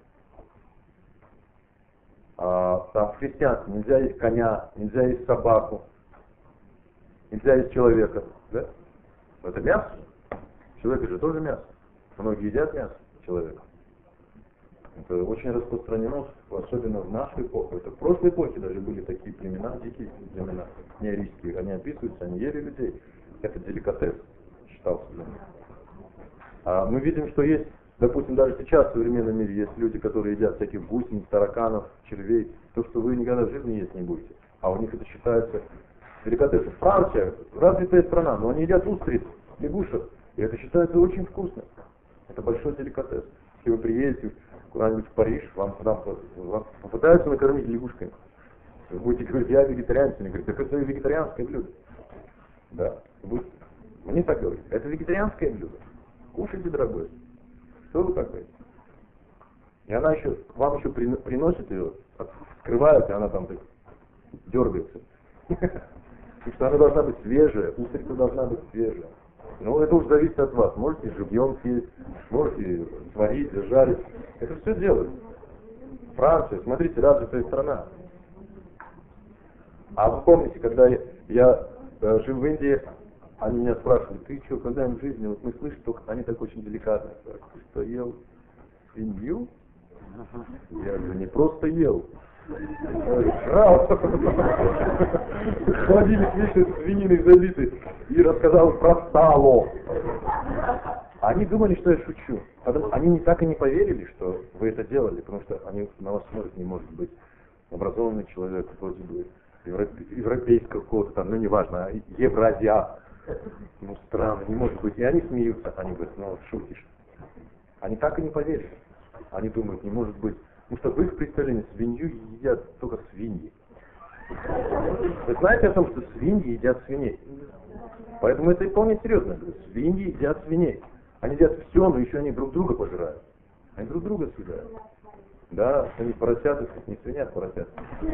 Там в христианстве нельзя есть коня, нельзя есть собаку, нельзя есть человека. Да? Это мясо. Человек же тоже мясо. Многие едят мясо человека. Это очень распространено, особенно в нашу эпоху. Это в прошлой эпохе даже были такие племена, дикие племена, неарийские. Они описываются, они ели людей. Это деликатес считался для них. Мы видим, что есть, допустим, даже сейчас в современном мире есть люди, которые едят всяких гусениц, тараканов, червей. То, что вы никогда в жизни есть не будете. А у них это считается деликатесом. Франция, развитая страна, но они едят устриц, лягушек. И это считается очень вкусно. Это большой деликатес. Если вы приедете куда-нибудь в Париж, вам попытаются накормить лягушками. Вы будете говорить, я вегетарианец. Они говорят, так это вегетарианское блюдо. Да. Мне так говорят. Это вегетарианское блюдо. Кушайте, дорогой. Что вы так говорите? И она еще, вам еще приносит ее, вскрывают, и она там так дергается. Потому что она должна быть свежая, устрица должна быть свежая. Ну, это уж зависит от вас. Можете живьем съесть, можете сварить, жарить. Это все делают. Франция, смотрите, развитая страна. А вы помните, когда я жил в Индии, они меня спрашивали, ты что, когда-нибудь в жизни, вот мы слышим, только они так очень деликатно. Ты что, ел свинью? Я говорю, не просто ел. Холодильник вечно свининой забитый. И рассказал про сало. Они думали, что я шучу. Они так и не поверили, что вы это делали, потому что они на вас смотрят, не может быть образованный человек, вроде бы европейского какого-то там, ну неважно, евразиат. Ну странно, не может быть. И они смеются, они говорят, ну шутишь. Они так и не поверили. Они думают, не может быть. Потому что в их представлении свинью едят только свиньи. Вы знаете о том, что свиньи едят свиней? Поэтому это вполне серьезно. Свиньи едят свиней. Они едят все, но еще они друг друга пожирают. Они друг друга съедают. Да, они поросят, не свинят, поросят.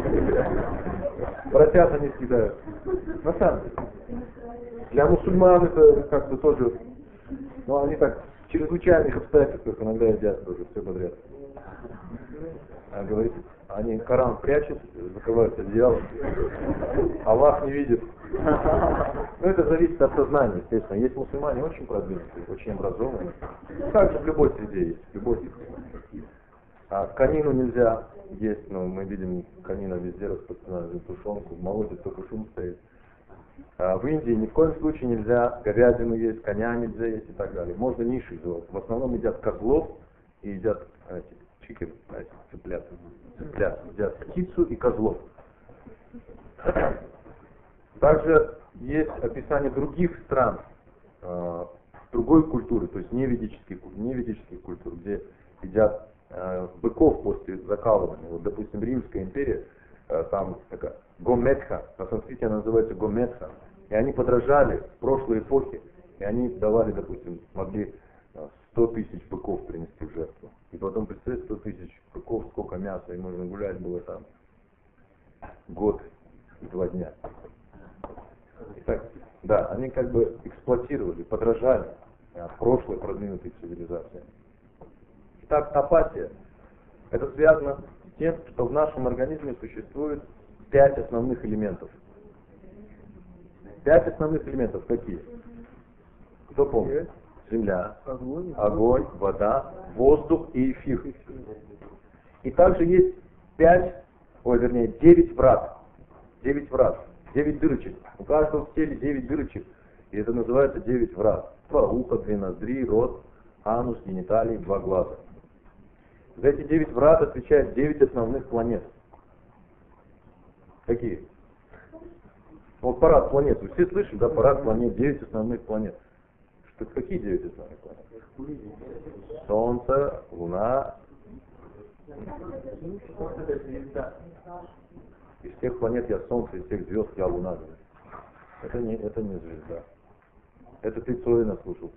Поросят они съедают. На самом деле. Для мусульман это как-то тоже, ну они так в чрезвычайных обстоятельствах иногда едят тоже все подряд. А говорите, Они Коран прячут, закрываются одеялом. Аллах не видит. Ну, это зависит от сознания, естественно. Есть мусульмане очень продвинутые, очень образованные. Так же в любой среде есть, в любой среде. А конину нельзя есть, но мы видим, конина везде распространяется, тушенку, в молоке только шум стоит. А в Индии ни в коем случае нельзя говядину есть, коня нельзя есть и так далее. Можно ниши делать. В основном едят козлов и едят чикен, цыплят, едят птицу и козлов. Также есть описание других стран, другой культуры, то есть не ведических культур, где едят быков после закалывания. Вот, допустим, Римская империя, там такая гометха, на санскрите она называется гометха, и они подражали в прошлой эпохе, и они давали, допустим, могли 100 тысяч быков принести в жертву. И потом представить 100 тысяч быков, сколько мяса, и можно гулять было там год и 2 дня. Итак, да, они как бы эксплуатировали, подражали прошлой продвинутой цивилизации. Итак, апатия. Это связано с тем, что в нашем организме существует 5 основных элементов. 5 основных элементов какие? Кто помнит? Земля, огонь, вода, воздух и эфир. И также есть 9 врат. 9 врат. 9 дырочек. У каждого в теле 9 дырочек. И это называется 9 врат. 2 уха, 2 ноздри, рот, анус, гениталии, 2 глаза. За эти 9 врат отвечает 9 основных планет. Какие? Вот парад планет. Вы все слышали, да? Парад планет, 9 основных планет. Что, какие 9 основных планет? Солнце, Луна. Из всех планет я Солнце, из всех звезд я Луна. Это не звезда. Это ты Цоя наслушался.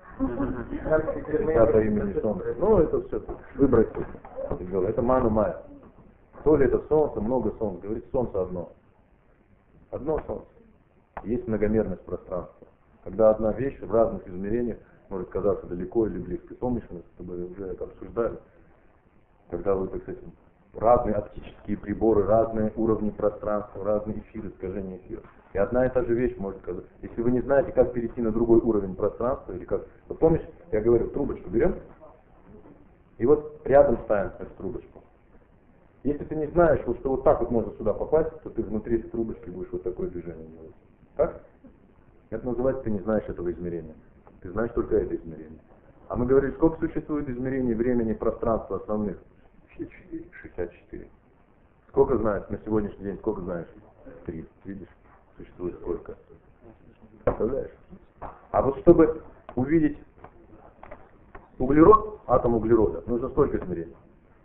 По имени Солнце. Ну, это все. Выбрать. Это Мана Майя. То ли это Солнце, много Солнца. Говорит, Солнце одно. Одно Солнце. Есть многомерность пространства. Когда одна вещь в разных измерениях может казаться далеко или близко. Помнишь, мы с тобой уже это обсуждали? Когда вы, так сказать, разные оптические приборы, разные уровни пространства, разные эфиры, искажения эфира. И одна и та же вещь может казаться. Если вы не знаете, как перейти на другой уровень пространства, или как... Вот помнишь, я говорю, трубочку берем, и вот рядом ставим эту трубочку. Если ты не знаешь, вот, что вот так вот можно сюда попасть, то ты внутри этой трубочки будешь вот такое движение делать. Так? Это называется, ты не знаешь этого измерения. Ты знаешь только это измерение. А мы говорили, сколько существует измерений времени, пространства основных? 64. Сколько знаешь на сегодняшний день? Сколько знаешь? 3. Видишь? Существует сколько? Представляешь? А вот чтобы увидеть углерод, атом углерода, нужно сколько измерений?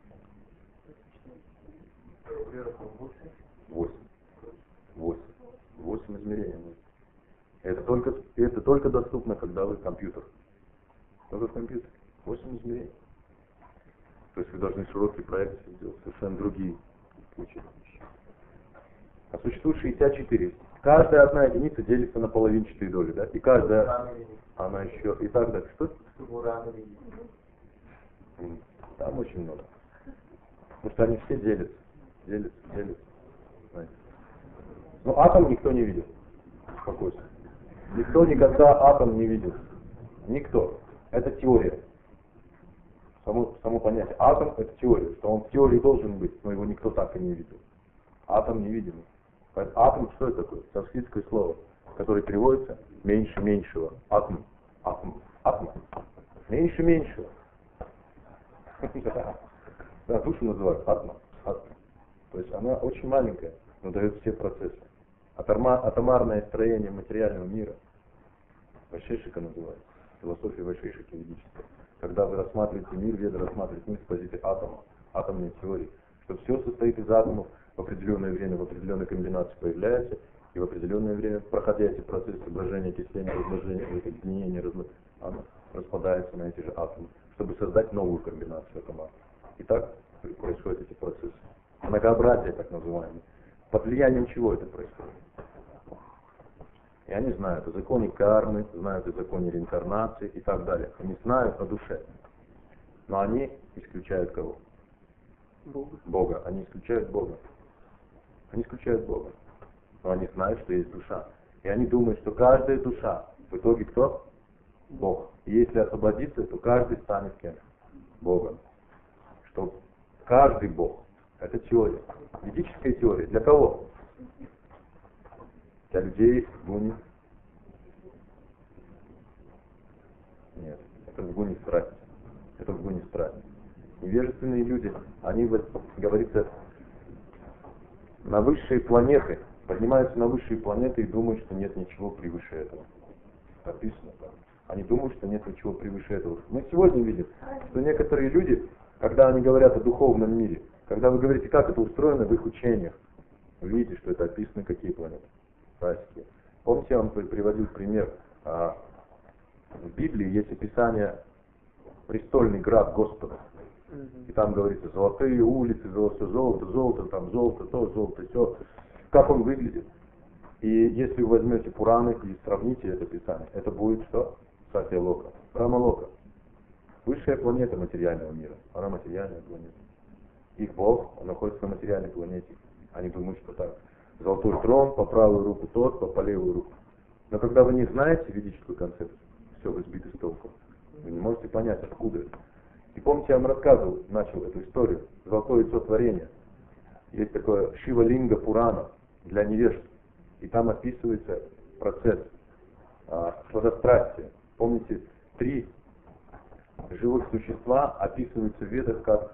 8 измерений. Это только доступно, когда вы компьютер. Только компьютер. 8 измерений. То есть вы должны широкие проекции сделать, совершенно другие случаи. А существует 64. Каждая одна единица делится на половинчатые доли, да? И каждая, она еще, и так далее. Что? Там очень много. Потому что они все делятся. Знаете. Но атом никто не видел. Успокойся. Никто никогда атом не видел. Никто. Это теория. Само понятие. Атом это теория. Что он в теории должен быть, но его никто так и не видел. Атом невидимый. Атом что это такое? Санскритское слово, которое переводится меньше меньшего. Атом. Меньше меньшего. Да, душу называют атом. То есть она очень маленькая, но дает все процессы. Атомарное строение материального мира. Вайшешика называется. Философия Вайшешики ведическая. Когда вы рассматриваете мир, Веда рассматривает мир с позиции атома, атомной теории, что все состоит из атомов, в определенное время, в определенной комбинации появляется, и в определенное время, проходя эти процессы брожения, окисления, разложения, объединения, оно распадается на эти же атомы, чтобы создать новую комбинацию атомов. И так происходят эти процессы. Многообразие, так называемое. Под влиянием чего это происходит? И они знают о законе кармы, знают о законе реинкарнации и так далее. Они знают о душе. Но они исключают кого? Бога. Они исключают Бога. Они исключают Бога. Но они знают, что есть душа. И они думают, что каждая душа в итоге кто? Бог. И если освободиться, то каждый станет кем? Богом. Что каждый Бог. Это теория. Ведическая теория. Для кого? Для людей в гуне. Нет. Это в гуне страсти. Это в гуне страсти. Невежественные люди, они, говорится, на высшие планеты, поднимаются на высшие планеты и думают, что нет ничего превыше этого. Написано так. Они думают, что нет ничего превыше этого. Мы сегодня видим, что некоторые люди, когда они говорят о духовном мире, когда вы говорите, как это устроено в их учениях, вы видите, что это описано, какие планеты. Райские. Помните, я вам приводил пример. В Библии есть описание престольный град Господа. И там говорится, золотые улицы, золото, там золото, то, золото, все. Как он выглядит. И если вы возьмете Пураны и сравните это писание, это будет что? Сатья Лока. Брахма Лока. Высшая планета материального мира. Она материальная планета. Их Бог, он находится на материальной планете. Они думают, что так. Золотой трон, по правую руку тот, по левую руку. Но когда вы не знаете ведическую концепцию, все, вы сбиты с толку. Вы не можете понять, откуда это. И помните, я вам рассказывал, начал эту историю. Золотое яйцо творения. Есть такое Шива Линга Пурана для невежд. И там описывается процесс сладострастия. Помните, 3 живых существа описываются в Ведах как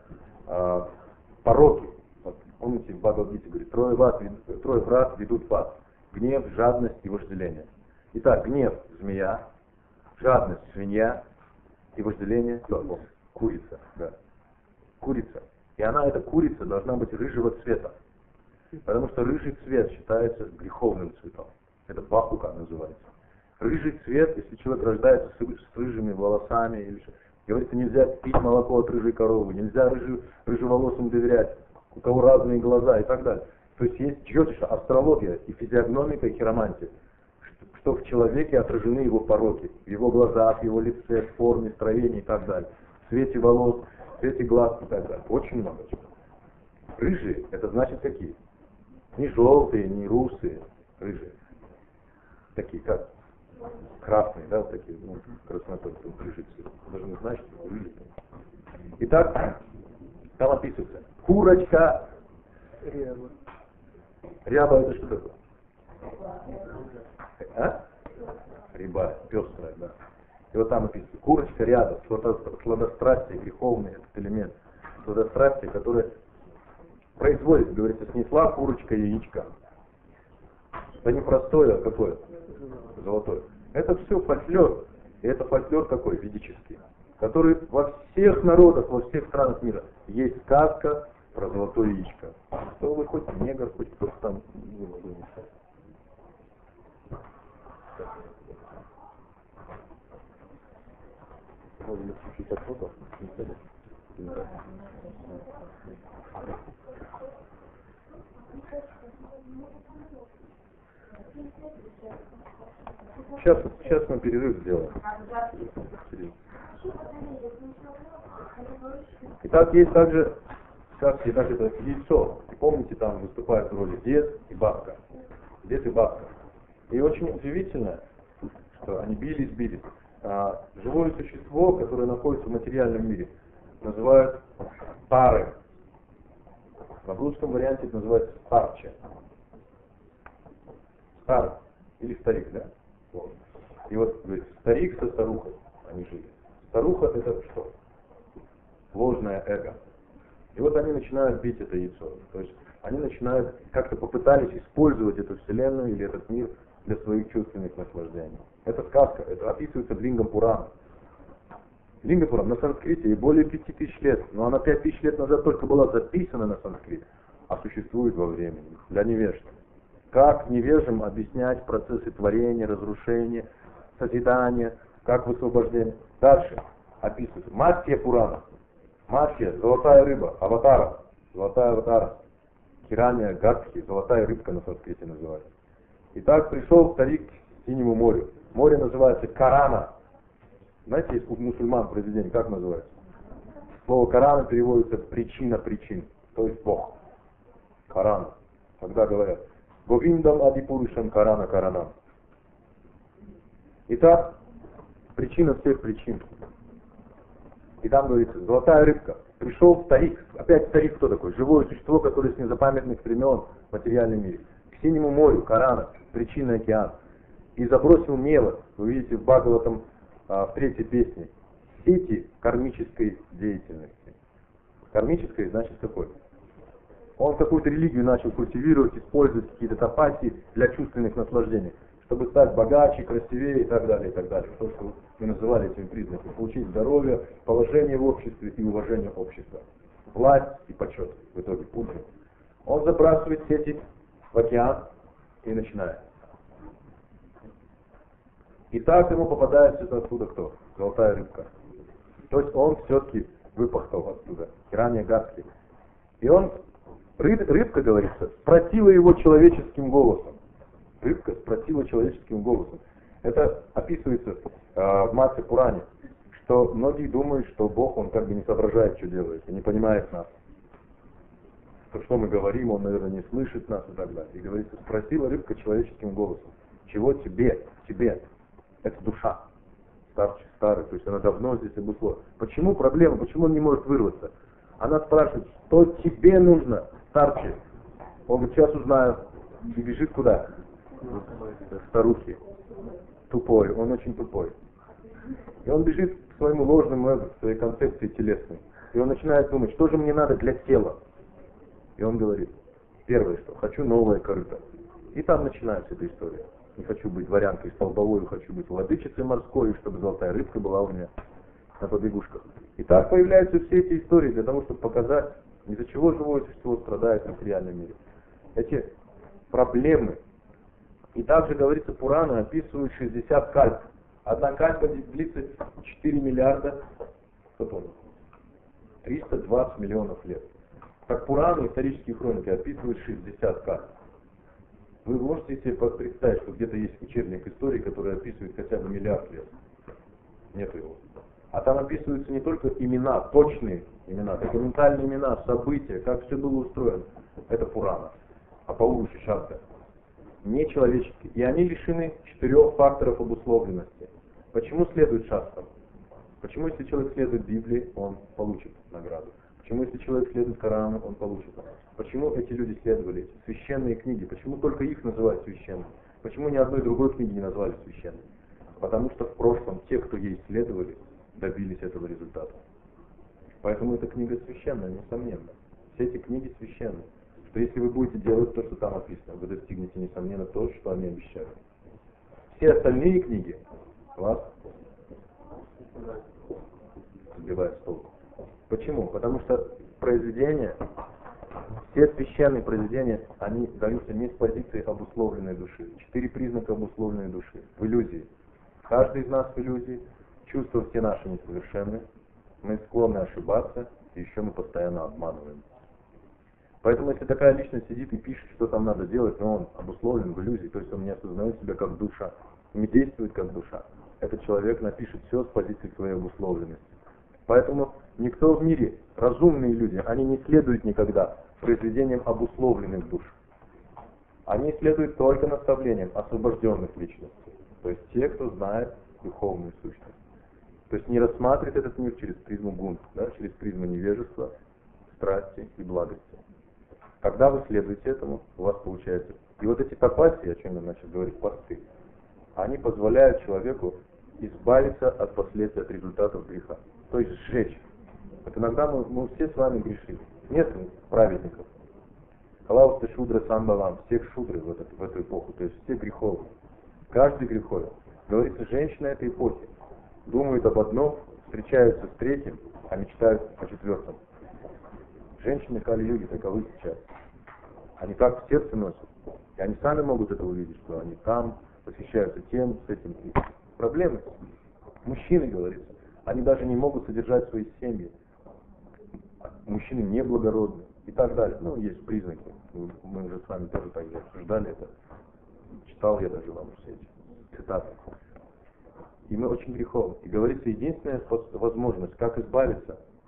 пороки. Вот, помните, в Бхагавад-гите говорит, 3 врат ведут в ад. Гнев, жадность и вожделение. Итак, гнев – змея, жадность – свинья и вожделение – курица. Да. Курица. И она, эта курица, должна быть рыжего цвета. Потому что рыжий цвет считается греховным цветом. Это бахука называется. Рыжий цвет, если человек рождается с рыжими волосами, или что, говорится, нельзя пить молоко от рыжей коровы, нельзя рыжеволосым доверять, у кого разные глаза и так далее. То есть есть джотиша, астрология и физиогномика, и хиромантия, что в человеке отражены его пороки, в его глазах, в его лице, в форме, строении и так далее, в цвете волос, в цвете глаз и так далее. Очень много чего. Рыжие, это значит какие? Не желтые, не русые, рыжие. Такие как? Красные, да, вот такие, ну, краснотой, рыжие цвет. Должны знать, что рыжие. Итак, там описывается. Курочка. Ряба. Ряба это что такое? А? Ряба, пестрая, да. И вот там описывается. Курочка ряба, сладострастие, греховный этот элемент. Сладострастие, которое производит, говорится, снесла курочка яичко. Это не простое, а какое? Золотое. Это все фольклор. И это фольклор какой? Ведический. Который во всех народах, во всех странах мира есть сказка про золотое яичко. Что вы хоть негр, хоть кто-то там не могу не сказать. Можно чуть-чуть отфото. Сейчас мы перерыв сделаем. Итак, есть также сказки, как это яйцо. И помните, там выступают в роли дед и бабка. Дед и бабка. И очень удивительно, что они бились. Живое существо, которое находится в материальном мире, называют пары. В русском варианте это называется старче. Старый или старик, да? Вот. И вот говорит, старик со старухой они жили. Старуха это что? Ложное эго. И вот они начинают бить это яйцо. То есть они начинают, как-то попытались использовать эту вселенную или этот мир для своих чувственных наслаждений. Это сказка, это описывается в Лингам Пурана. Линга Пурана на санскрите и более 5000 лет. Но она 5000 лет назад только была записана на санскрите, а существует во времени для невежд. Как невежим объяснять процессы творения, разрушения, созидания, как высвобождение. Дальше описывается Матхья Пурана. Матхья, золотая рыба, аватара, золотая аватара. Хирания Гадхи, золотая рыбка на санскрите называется. Итак, пришел старик к Синему морю. Море называется Карана. Знаете, есть у мусульман произведение, как называется? Слово Карана переводится причина причин. то есть Бог. Карана. Когда говорят Говиндам Адипурушам Карана Каранам. Итак, причина всех причин. И там говорится, золотая рыбка. Пришел старик. Опять старик кто такой? Живое существо, которое с незапамятных времен в материальном мире. К синему морю, Карана, причинный океан. И забросил мело, вы видите в Бхагаватам, в третьей песне, сети кармической деятельности. Кармической значит какой? Он какую-то религию начал культивировать, использовать какие-то тапаси для чувственных наслаждений, чтобы стать богаче, красивее и так далее, и так далее. То, что мы называли этими признаками. Получить здоровье, положение в обществе и уважение общества. Власть и почет в итоге пункт. Он забрасывает сети в океан и начинает. И так ему попадается оттуда кто? Золотая рыбка. То есть он все-таки выпахал оттуда. Хираньягатхи. И он, рыбка, говорится, спросила его человеческим голосом. Рыбка спросила человеческим голосом. Это описывается в Матхья Пуране, что многие думают, что Бог, он как бы не соображает, что делает, и не понимает нас. Что мы говорим, он, наверное, не слышит нас и так далее. И говорится, спросила рыбка человеческим голосом, чего тебе? Это душа. Старый, то есть она давно здесь обусловлена. Почему проблема? Почему он не может вырваться? Она спрашивает, что тебе нужно, старче? Он говорит, сейчас узнаю. И бежит куда? К старухе. Тупой, он очень тупой. И он бежит к своему ложному эго, к своей концепции телесной. И он начинает думать, что же мне надо для тела? И он говорит, первое, что хочу новое корыто. И там начинается эта история. Не хочу быть дворянкой столбовой, хочу быть владычицей морской, чтобы золотая рыбка была у меня на побегушках. И так появляются все эти истории для того, чтобы показать, из-за чего живое существо страдает в материальном мире. Эти проблемы. И также, говорится, Пураны описывают 60 кальп. Одна кальпа длится 4 миллиарда, кто помнит, 320 миллионов лет. Как Пураны, исторические хроники описывают 60 кальп. Вы можете себе представить, что где-то есть учебник истории, который описывает хотя бы миллиард лет. Нет его. А там описываются не только имена, точные имена, документальные имена, события, как все было устроено. Это Пурана. А получше шаста. Нечеловеческие. И они лишены 4 факторов обусловленности. Почему следует шастрам? Почему, если человек следует Библии, он получит награду? Почему, если человек следует Корану, он получит? Почему эти люди следовали, эти священные книги? Почему только их называют священными? Почему ни одной другой книги не назвали священной? Потому что в прошлом те, кто ей следовали, добились этого результата. Поэтому эта книга священная, несомненно. Все эти книги священны. Что если вы будете делать то, что там описано, вы достигнете, несомненно, то, что они обещают. Все остальные книги вас сбивают с толку. Почему? Потому что произведения, все священные произведения, они даются не с позиции обусловленной души. 4 признака обусловленной души. В иллюзии. Каждый из нас в иллюзии. Чувства все наши несовершенны. Мы склонны ошибаться, и еще мы постоянно обманываем. Поэтому, если такая личность сидит и пишет, что там надо делать, но он обусловлен в иллюзии, то есть он не осознает себя как душа, не действует как душа, этот человек напишет все с позиции своей обусловленности. Поэтому никто в мире, разумные люди, они не следуют никогда произведениям обусловленных душ. Они следуют только наставлениям освобожденных личностей. То есть те, кто знает духовную сущность. То есть не рассматривает этот мир через призму гун, да, через призму невежества, страсти и благости. Когда вы следуете этому, у вас получается. И вот эти тапаси, о чем я начал говорить, посты, они позволяют человеку избавиться от последствий, от результатов греха. То есть сжечь. Вот иногда мы все с вами грешили. Нет праведников. Калауста шудра самбалам, всех шудры в эту эпоху, то есть все греховные. Каждый греховен. Говорится, женщины этой эпохи думают об одном, встречаются с третьим, а мечтают о четвертом. Женщины Кали-юги таковы сейчас. Они так в сердце носят. И они сами могут это увидеть, что они там восхищаются тем, с этим. И проблемы. Мужчины, говорится, они даже не могут содержать свои семьи. Мужчины неблагородны и так далее. Ну, есть признаки. Мы уже с вами тоже так же обсуждали это. Читал я даже вам все эти цитаты. И мы очень греховны. И говорится, единственная возможность, как избавиться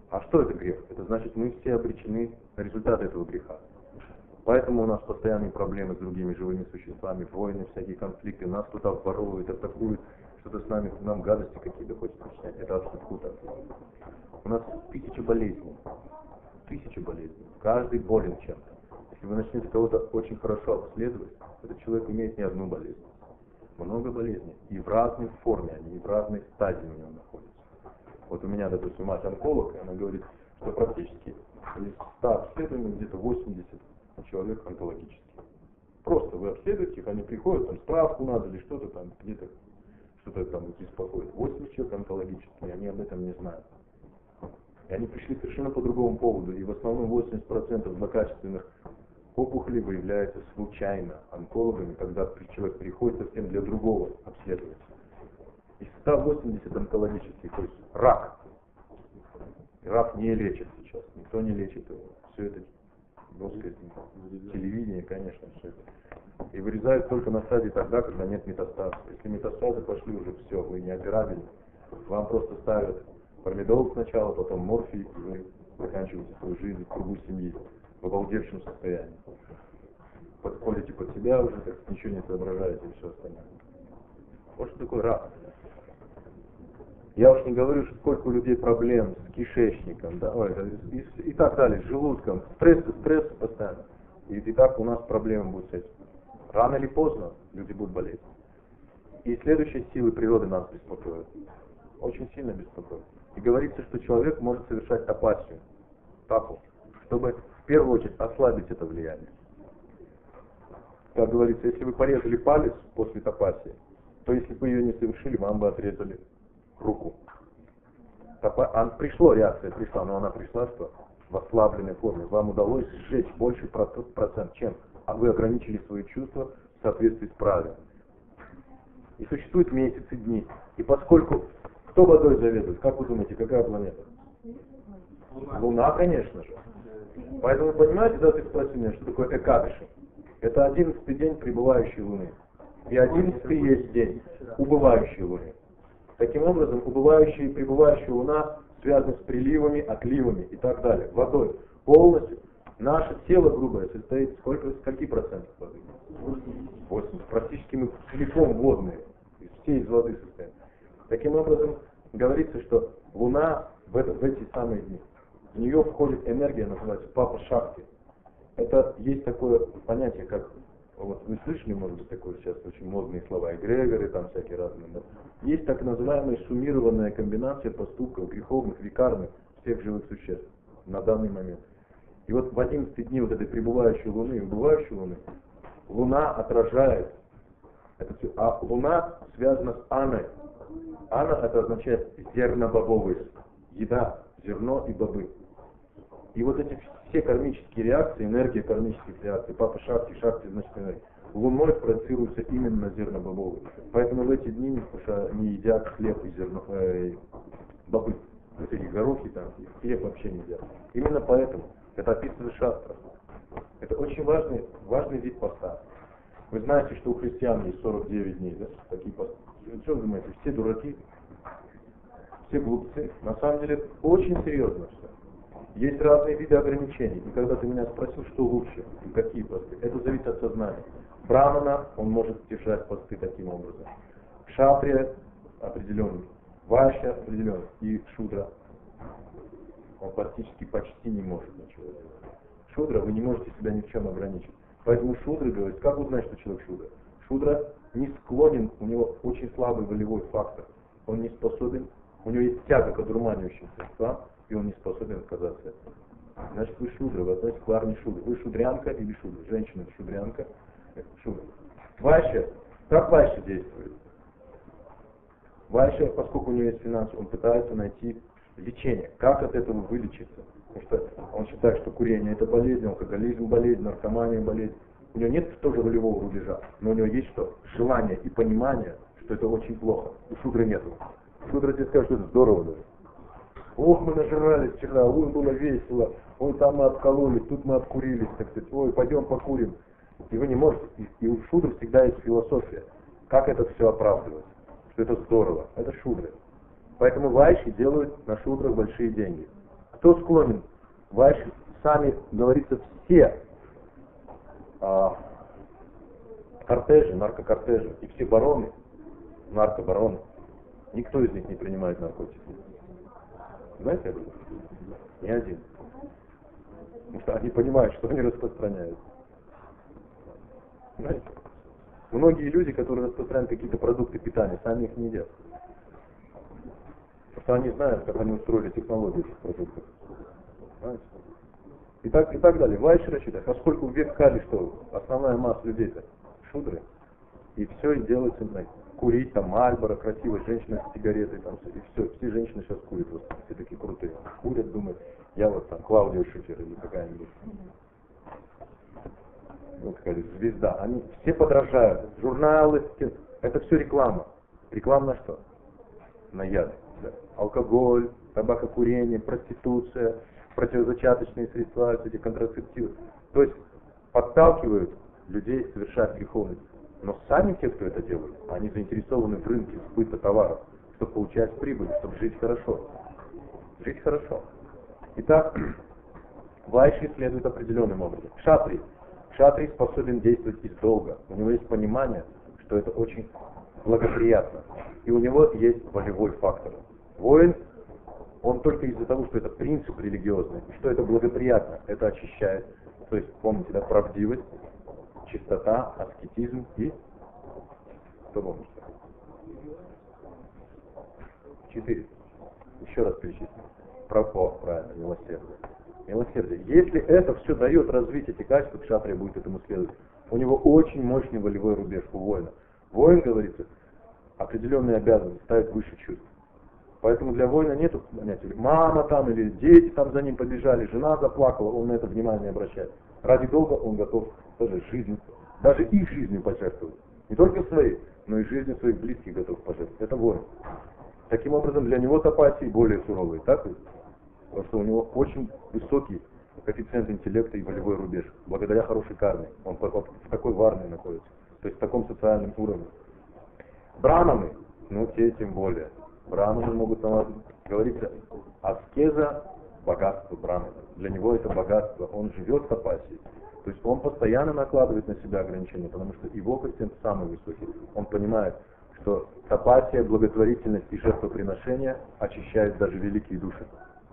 А что это грех? Это значит, мы все обречены на результат этого греха. Поэтому у нас постоянные проблемы с другими живыми существами, войны, всякие конфликты, нас кто-то обворовывает, атакует, что-то с нами, нам гадости какие-то хочет причинять. Это откуда? У нас тысячи болезней. Тысячи болезней. Каждый болен чем-то. Если вы начнете кого-то очень хорошо обследовать, этот человек имеет не одну болезнь. Много болезней. И в разной форме они, и в разной стадии у него находятся. Вот у меня, допустим, мать онколог, и она говорит, что практически из 100 обследований где-то 80 человек онкологический. Просто вы обследуете их, они приходят, там справку надо или что-то там, где-то что-то там беспокоит. 80 человек онкологические, они об этом не знают. И они пришли совершенно по другому поводу, и в основном 80% злокачественных опухолей выявляется случайно онкологами, когда человек приходит совсем для другого обследования. Из 180 онкологических, то есть рак. Рак не лечит сейчас, никто не лечит его. Все это, ну, сказать, телевидение, конечно, все это. И вырезают только на стадии тогда, когда нет метастаза. Если метастазы пошли, уже все, вы не операбельны. Вам просто ставят промедол сначала, потом морфий, и вы заканчиваете свою жизнь в кругу семьи, в обалдевшем состоянии. Подходите под себя уже, так ничего не соображаете и все остальное. Вот что такое рак. Я уж не говорю, что сколько у людей проблем с кишечником, да, и так далее, с желудком, стресс постоянно. И так у нас проблемы будут с этим. Рано или поздно люди будут болеть. И следующие силы природы нас беспокоят. Очень сильно беспокоят. И говорится, что человек может совершать апатию, тапу, чтобы в первую очередь ослабить это влияние. Как говорится, если вы порезали палец после тапасии, то если бы ее не совершили, вам бы отрезали руку. Реакция пришла, но она пришла что? В ослабленной форме. Вам удалось сжечь больше процент, чем вы ограничили свои чувства в соответствии с правилами. И существуют месяцы, дни. И поскольку кто водой заведует, как вы думаете, какая планета? Луна, конечно же. Поэтому вы понимаете, да, ты спросил меня, что такое Экадыши? Это 11-й день прибывающей Луны. И 11-й есть день убывающей Луны. Таким образом, убывающая и прибывающая Луна связаны с приливами, отливами и так далее. Водой. Полностью. Наше тело грубое состоит с каких процентов воды? 80. Практически мы целиком водные. Все из воды состоят. Таким образом, говорится, что Луна в эти самые дни, в нее входит энергия, называется Папа Шакти. Это есть такое понятие, как, вот вы слышали, может быть, такое сейчас очень модные слова, эгрегоры, там всякие разные. Да? Есть так называемая суммированная комбинация поступков греховных, викарных всех живых существ на данный момент. И вот в 11 дни вот этой прибывающей Луны и убывающей Луны, Луна отражает это все, а Луна связана с Аной. Ана это означает зерно-бобовый, еда, зерно и бобы. И вот эти все кармические реакции, энергия кармических реакций, Папа Шакти, Шакти значит энергия, Луной проецируется именно на зерно-бобовый. Поэтому в эти дни не едят хлеб и бобы. Вот эти горохи там, хлеб вообще не едят. Именно поэтому это описано в шастрах. Это очень важный вид поста. Вы знаете, что у христиан есть 49 дней, да? Такие посты. Что вы думаете, все дураки, все глупцы? На самом деле очень серьезно все. Есть разные виды ограничений. И когда ты меня спросил, что лучше и какие посты, это зависит от сознания. Брамана, он может держать посты таким образом. Кшатрия определенный, Вайшья определенный и Шудра. Он практически почти не может ничего делать. Шудра, вы не можете себя ни в чем ограничить. Поэтому Шудра говорит, как узнать, что человек Шудра? Шудра не склонен, у него очень слабый волевой фактор. Он не способен, у него есть тяга к одурманивающим средствам, и он не способен отказаться от этого. Значит, вы Шудра, вы относитесь к армии Шудра. Вы шудрянка или Шудра? Женщина шудрянка, это Шудра. Вайшья, как Вайшья действует? Вайшья, поскольку у него есть финансы, он пытается найти лечение. Как от этого вылечиться? Потому что он считает, что курение это болезнь, алкоголизм болезнь, наркомания болезнь. У него нет тоже волевого рубежа, но у него есть что? Желание и понимание, что это очень плохо. У Шудры нету. Шудра тебе скажет, что это здорово даже. Ох, мы нажрались вчера, ой, было весело, ой, там мы обкололись, тут мы обкурились, так сказать, ой, пойдем покурим. И вы не можете. И у Шудры всегда есть философия. Как это все оправдывать? Что это здорово. Это Шудры. Поэтому вайши делают на Шудрах большие деньги. Кто склонен? Ваши, сами, говорится, все кортежи, наркокортежи и все бароны, наркобароны, никто из них не принимает наркотики. Знаете об этом? Ни один. Потому что они понимают, что они распространяют. Знаете? Многие люди, которые распространяют какие-то продукты питания, сами их не едят. Потому что они знают, как они устроили технологию этих продуктов. Знаете? И так далее. Вайшера считает, поскольку в век Кали, что основная масса людей-то шудры, и все и делается, знаете, курить, там, Мальборо, красивая женщина с сигаретой, там, и все женщины сейчас курят, вот, все такие крутые. Курят, думают, я вот там Клаудио Шифер или какая-нибудь. Вот какая звезда. Они все подражают. Журналы, это все реклама. Реклама на что? На яды. Да. Алкоголь, табакокурение, проституция, противозачаточные средства, эти контрацептивы. То есть подталкивают людей совершать греховность. Но сами те, кто это делают, они заинтересованы в рынке сбыта товаров, чтобы получать прибыль, чтобы жить хорошо. Жить хорошо. Итак, вайши следует определенным образом. Кшатрий. Кшатрий способен действовать из долга. У него есть понимание, что это очень благоприятно. И у него есть волевой фактор. Воин, он только из-за того, что это принцип религиозный, что это благоприятно, это очищает. То есть, помните, да, правдивость, чистота, аскетизм и... Что помните? 4. Еще раз перечислим. Правильно, милосердие. Милосердие. Если это все дает развить эти качества, кшатрия будет этому следовать. У него очень мощный волевой рубеж у воина. Воин, говорится, определенные обязанности ставит выше чувств. Поэтому для воина нету понятия, мама там или дети там за ним побежали, жена заплакала, он на это внимание не обращает. Ради долга он готов даже жизнь, даже их жизнью пожертвовать. Не только своей, но и жизнью своих близких готов пожертвовать. Это воин. Таким образом, для него тапасии более суровые, так ведь? Потому что у него очень высокий коэффициент интеллекта и волевой рубеж. Благодаря хорошей карме. Он в такой варне находится. То есть в таком социальном уровне. Браманы, ну те тем более. Браманы могут, говорится, аскеза, богатство брамана. Для него это богатство. Он живет в тапасии. То есть он постоянно накладывает на себя ограничения, потому что его коэффициент самый высокий. Он понимает, что тапасия, благотворительность и жертвоприношение очищают даже великие души.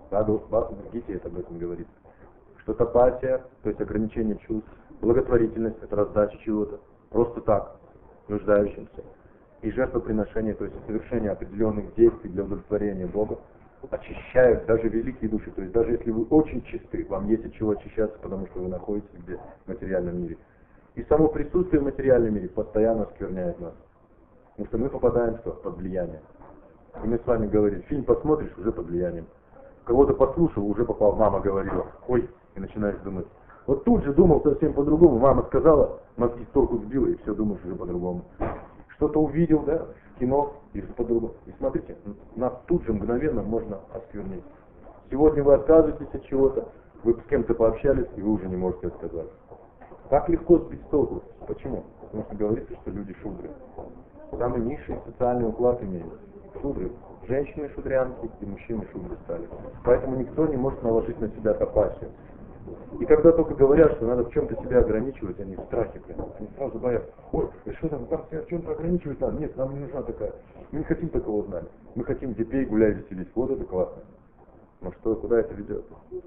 В Гите это об этом говорится. Что тапасия, то есть ограничение чувств, благотворительность, это раздача чего-то, просто так, нуждающимся. И жертвоприношение, то есть совершение определенных действий для удовлетворения Бога, очищают даже великие души. То есть даже если вы очень чисты, вам есть от чего очищаться, потому что вы находитесь где? В материальном мире. И само присутствие в материальном мире постоянно оскверняет нас. Потому что мы попадаем под влияние. И мы с вами говорим, фильм посмотришь, уже под влиянием. Кого-то послушал, уже попал, мама говорила, ой, и начинаешь думать. Вот тут же думал совсем по-другому, мама сказала, мозги с толку сбила, и все думаешь уже по-другому. Что-то увидел, да, в кино, и по-другому. И смотрите, нас тут же мгновенно можно осквернить. Сегодня вы отказываетесь от чего-то, вы с кем-то пообщались, и вы уже не можете отказаться. Так легко сбить с толку. Почему? Потому что говорится, что люди шудры. Самый низший социальный уклад имеют. Шудры. Женщины-шудрянки и мужчины-шудры стали. Поэтому никто не может наложить на себя тапасию. И когда только говорят, что надо в чем-то себя ограничивать, они в страхе прям. Они сразу боятся. Ой, что там, как себя в чем-то ограничивать надо? Нет, нам не нужна такая. Мы не хотим такого знания. Мы хотим где пей, гуляй, веселись. Вот это классно. Но что, куда это ведет?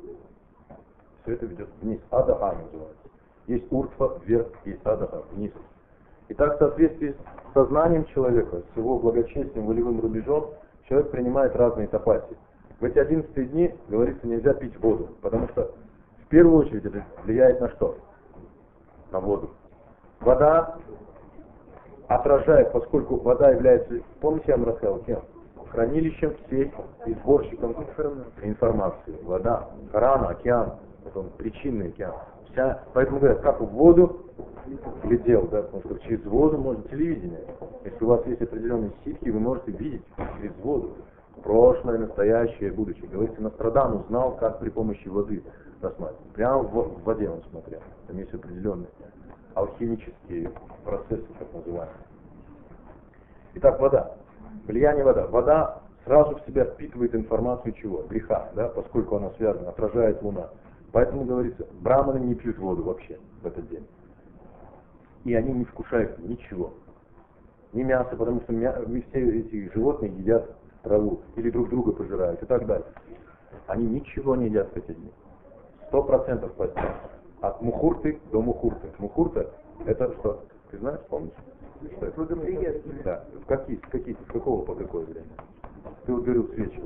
Все это ведет вниз. Адаха называется. Есть уртва вверх, есть адаха вниз. Итак, в соответствии с сознанием человека, с его благочестием, волевым рубежом, человек принимает разные тапасии. В эти 11 дни, говорится, нельзя пить воду, потому что в первую очередь это влияет на что? На воду. Вода отражает, поскольку вода является, помните, я вам рассказал, кем? Хранилищем всей и сборщиком информации. Вода, Корана, океан, потом причинный океан. Поэтому говорят, как в воду глядел, да, потому что через воду можно телевидение. Если у вас есть определенные ситхи, вы можете видеть через воду прошлое, настоящее, будущее. Говорится, Нострадамус знал, как при помощи воды рассматривать. Прямо в воде он смотрел. Там есть определенные алхимические процессы, так называемые. Итак, вода. Влияние вода. Вода сразу в себя впитывает информацию чего? Греха, да, поскольку она связана, отражает Луна. Поэтому говорится, браманы не пьют воду вообще в этот день. И они не вкушают ничего. Ни мяса, потому что все эти животные едят траву или друг друга пожирают и так далее. Они ничего не едят в эти дни. 100% постят. От мухурты до мухурты. Мухурта это что? Ты знаешь, помнишь? Что это? Да. С какого по какое время? Ты вот говорил свечи.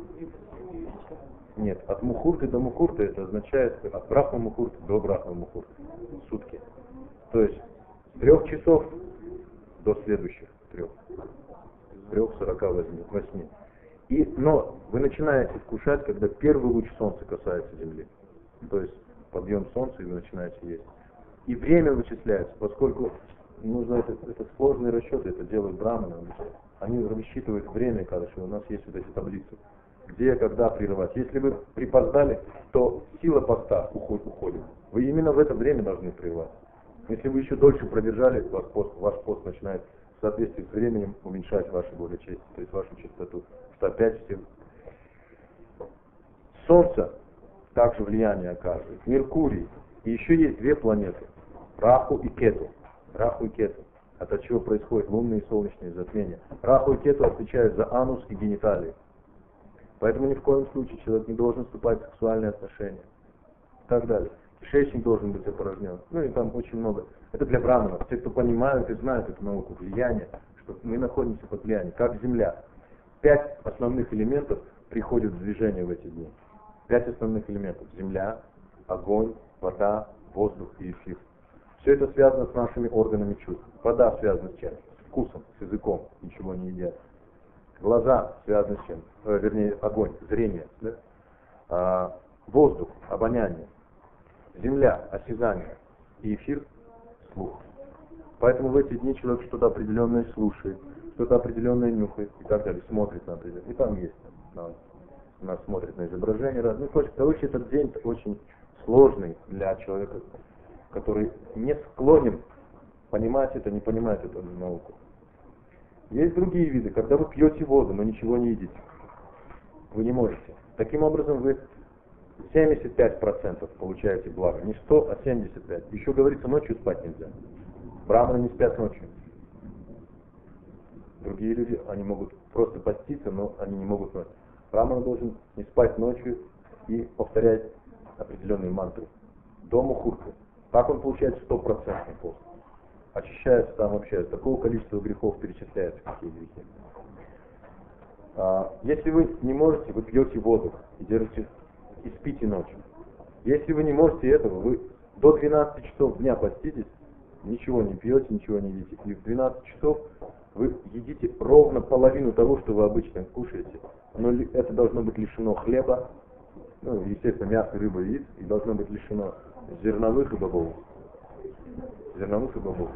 Нет, от мухурты до мухурты это означает от брахма мухурты до брахма мухурты. Сутки. То есть с 3 часов до следующих 3. С 3:48. Но вы начинаете вкушать, когда первый луч солнца касается земли. То есть подъем солнца, и вы начинаете есть. И время вычисляется, поскольку нужно это сложные расчеты, это делают браманы. Они рассчитывают время, короче, у нас есть вот эти таблицы. Где, когда прерывать. Если вы припоздали, то сила поста уходит. Вы именно в это время должны прервать. Если вы еще дольше продержали, ваш пост начинает в соответствии с временем уменьшать ваши благочестие, то есть вашу чистоту. Что опять все. Солнце также влияние оказывает. Меркурий. И еще есть 2 планеты. Раху и Кету. Раху и Кету. От чего происходит лунные и солнечные затмения. Раху и Кету отвечают за анус и гениталии. Поэтому ни в коем случае человек не должен вступать в сексуальные отношения. И так далее. Кишечник должен быть опорожнен. Ну и там очень много. Это для браманов. Те, кто понимают и знают эту науку, влияние, что мы находимся под влиянием, как Земля. 5 основных элементов приходят в движение в эти дни. 5 основных элементов. Земля, огонь, вода, воздух и эфир. Все это связано с нашими органами чувств. Вода связана с чем? С вкусом, с языком. Ничего не едят. Глаза связаны с чем? Вернее, огонь, зрение. Да? Воздух, обоняние. Земля, осязание. И эфир, слух. Поэтому в эти дни человек что-то определенное слушает, что-то определенное нюхает и так далее, смотрит на определенное. И там есть. Она смотрит на изображение разные. Короче, этот день очень сложный для человека, который не склонен понимать это, не понимает эту науку. Есть другие виды, когда вы пьете воду, но ничего не едите. Вы не можете. Таким образом вы 75% получаете благо. Не 100, а 75. Еще говорится, ночью спать нельзя. Браманы не спят ночью. Другие люди, они могут просто поститься, но они не могут ночью. Браман должен не спать ночью и повторять определенные мантры. До мухурты. Так он получает 100% пост. Очищается там вообще, такого количества грехов перечисляется, какие грехи. Если вы не можете, вы пьете воду и держите, и спите ночью. Если вы не можете этого, вы до 12 часов дня поститесь, ничего не пьете, ничего не едите. И в 12 часов вы едите ровно половину того, что вы обычно кушаете. Но это должно быть лишено хлеба, ну, естественно, мяса, рыбы, яиц, и должно быть лишено зерновых и бобовых. Зерновых и бобовых.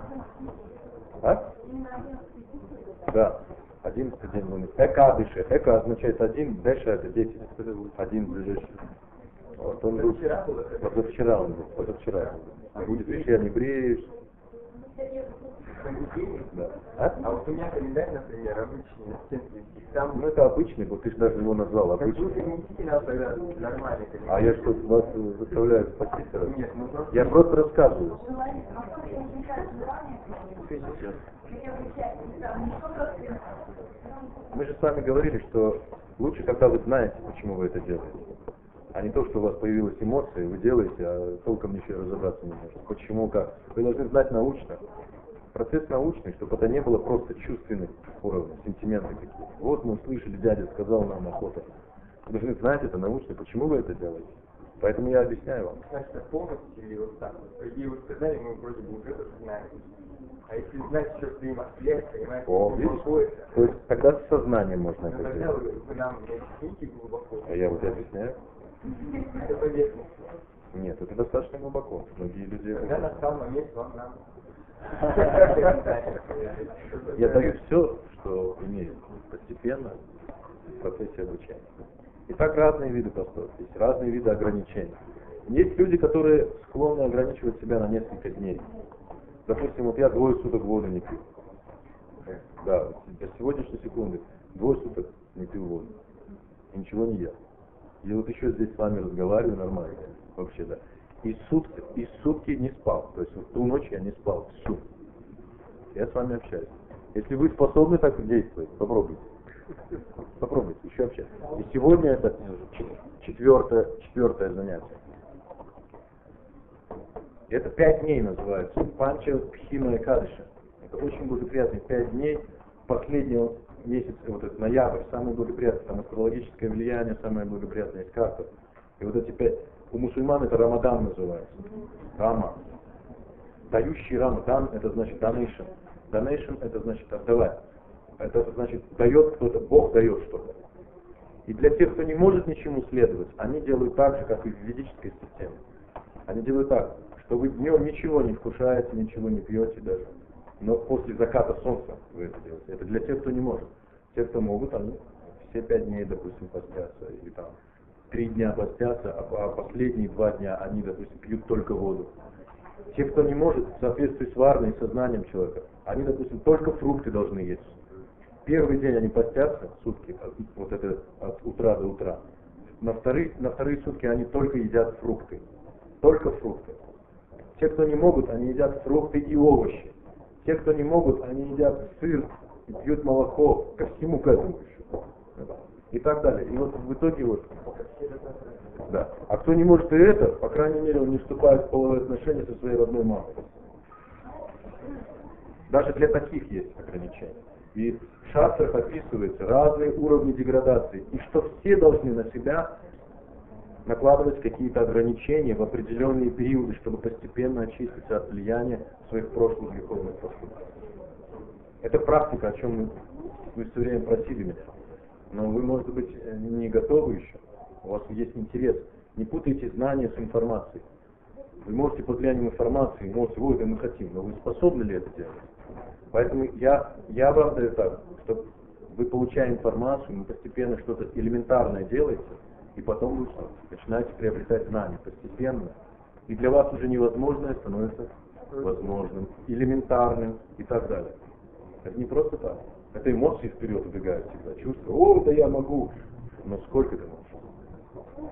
А? Да. 11 день луны. Эка дыше. Эка означает 1, дэша это 10. 1 ближайший. Вот он был. Позавчера он был. Позавчера. Будет вечерний бреешь. Да. А вот у меня календарь, например, обычный, там... Ну это обычный, вот ты же даже его назвал обычный. Тогда нормальный календарь. А я что, вас заставляю спаситься? Нет, ну просто... Я просто рассказываю. Мы же с вами говорили, что лучше, когда вы знаете, почему вы это делаете. А не то, что у вас появилась эмоция, вы делаете, а толком ничего разобраться не можете. Почему, как. Вы должны знать научно. Процесс научный, чтобы это не было просто чувственных уровней, сентименты какие-то. Вот мы услышали, дядя сказал нам охота. Вы должны знать это научно, почему вы это делаете. Поэтому я объясняю вам. Значит, полностью или вот так вот. И вот сказали, мы вроде бы уже это знаем. А если знать, что ты им отвлекаешь, понимаете, О, видишь? То есть тогда с сознанием можно это тогда делать. вы нам объясните глубоко. А я вот объясняю. Это поверхность. Нет, это достаточно глубоко. Многие люди... Когда настал момент, вам нам... Я даю все, что имею, постепенно в процессе обучения. Итак, разные виды постов, есть разные виды ограничений. Есть люди, которые склонны ограничивать себя на несколько дней. Допустим, вот я 2 суток воду не пью. Да, до сегодняшней секунды. двое суток не пил воду. И ничего не ел. И вот еще здесь с вами разговариваю нормально. Вообще, да. И сутки не спал. То есть в ту ночь я не спал. Всю. Я с вами общаюсь. Если вы способны так действовать, попробуйте. Попробуйте, еще общаться. И сегодня это четвертое занятие. Это 5 дней называется. Панча Пхима Экадыша. Это очень благоприятные 5 дней. Последний месяц, вот этот ноябрь, самый благоприятный. Там астрологическое влияние, самое благоприятное из карты. И вот эти 5. У мусульман это Рамадан называется. Рама. Дающий Рама. Дан это значит donation. Donation это значит отдавать. Это значит дает кто-то, Бог дает что-то. И для тех, кто не может ничему следовать, они делают так же, как и в ведической системе. Они делают так, что вы днем ничего не вкушаете, ничего не пьете даже. Но после заката солнца вы это делаете. Это для тех, кто не может. Те, кто могут, они все 5 дней, допустим, постятся. Или там 3 дня постятся, а последние 2 дня они, допустим, пьют только воду. Те, кто не может, в соответствии с варной и сознанием человека, они, допустим, только фрукты должны есть. Первый день они постятся, сутки, вот это от утра до утра. На вторые сутки они только едят фрукты. Только фрукты. Те, кто не могут, они едят фрукты и овощи. Те, кто не могут, они едят сыр и пьют молоко, ко всему к этому еще. И так далее. И вот в итоге вот. Да. А кто не может и это, по крайней мере, он не вступает в половые отношения со своей родной мамой. Даже для таких есть ограничения. И в шастрах описываются разные уровни деградации. И что все должны на себя накладывать какие-то ограничения в определенные периоды, чтобы постепенно очиститься от влияния своих прошлых греховных поступков. Это практика, о чем вы все время просили меня. Но вы, может быть, не готовы еще. У вас есть интерес. Не путайте знания с информацией. Вы можете под влиянием информации, можете, ой, да мы хотим, но вы способны ли это делать? Поэтому я вам даю так, что вы, получая информацию, вы постепенно что-то элементарное делаете, и потом вы начинаете приобретать знания постепенно. И для вас уже невозможное становится возможным, элементарным и так далее. Это не просто так. Это эмоции вперед убегают всегда. Чувство, о, да я могу. Но сколько ты можешь?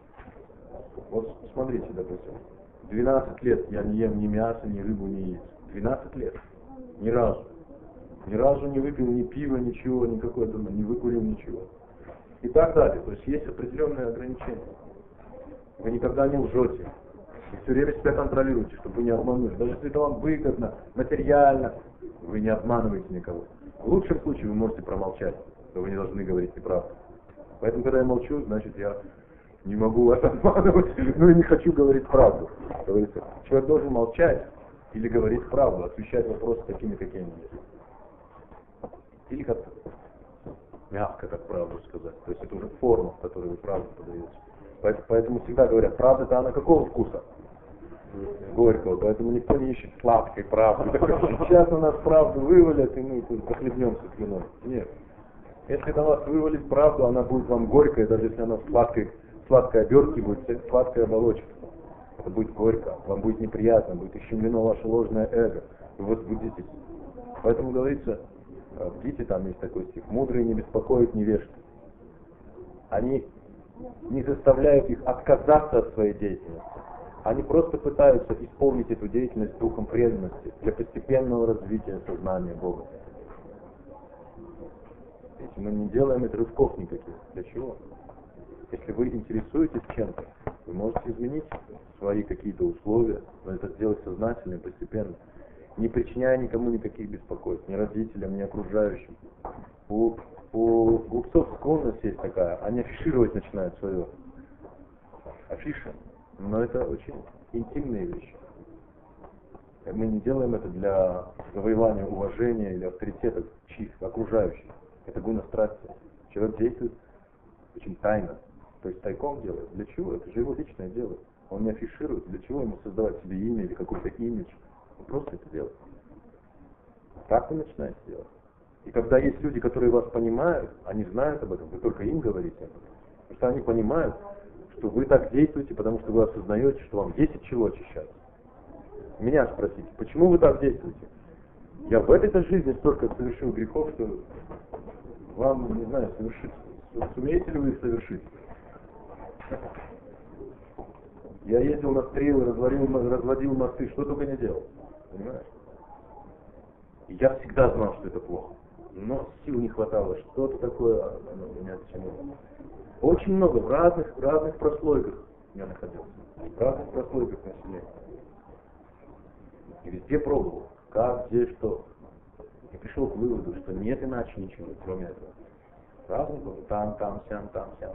Вот смотрите, допустим, 12 лет я не ем ни мяса, ни рыбу, ни яиц. 12 лет. Ни разу. Ни разу не выпил ни пива, ничего, никакой дома, не выкурил ничего. И так далее. То есть есть определенные ограничения. Вы никогда не лжете. Вы все время себя контролируете, чтобы вы не обманули. Даже если это вам выгодно, материально, вы не обманываете никого. В лучшем случае вы можете промолчать, но вы не должны говорить неправду. Поэтому, когда я молчу, значит, я не могу вас обманывать, но и не хочу говорить правду. Говорится, человек должен молчать или говорить правду, освещать вопросы такими, какими они есть. Или как-то мягко, как правду сказать. То есть это уже форма, в которой вы правду подаете. Поэтому всегда говорят, правда-то она какого вкуса? Горького. Поэтому никто не ищет сладкой правды. Сейчас у нас правду вывалят, и мы тут захлебнемся слюной. Нет. Если на вас вывалит правду, она будет вам горькая, даже если она в сладкой обертке будет, сладкая оболочка. Это будет горько, вам будет неприятно, будет ущемлено ваше ложное эго. Вы возбудитесь. Поэтому говорится, в Гите там есть такой стих, мудрые не беспокоят невежд. Они не заставляют их отказаться от своей деятельности. Они просто пытаются исполнить эту деятельность духом преданности для постепенного развития сознания Бога. Если мы не делаем это рывков никаких, для чего? Если вы интересуетесь чем-то, вы можете изменить свои какие-то условия, но это сделать сознательно и постепенно, не причиняя никому никаких беспокойств, ни родителям, ни окружающим. У глупцов склонность есть такая, они афишировать начинают свое. Афиши. Но это очень интимные вещи. Мы не делаем это для завоевания уважения или авторитета чьих окружающих. Это гуна страсти. Человек действует очень тайно. То есть тайком делает. Для чего? Это же его личное дело. Он не афиширует. Для чего ему создавать себе имя или какой-то имидж? Он просто это делает. Так вы начинаете делать. И когда есть люди, которые вас понимают, они знают об этом, вы только им говорите об этом. Потому что они понимают, что вы так действуете, потому что вы осознаете, что вам есть от чего очищаться. Меня спросите, почему вы так действуете? Я в этой жизни столько совершил грехов, что вам, не знаю, совершить. Сумеете ли вы их совершить? Я ездил на стрелы, разводил мосты, что только не делал. Понимаешь? И я всегда знал, что это плохо. Но сил не хватало, что-то такое меня тянуло. Очень много в разных прослойках я находился. В разных прослойках населения. И везде пробовал, как, где, что. И пришел к выводу, что нет иначе ничего, кроме этого. Разных было, там, сям.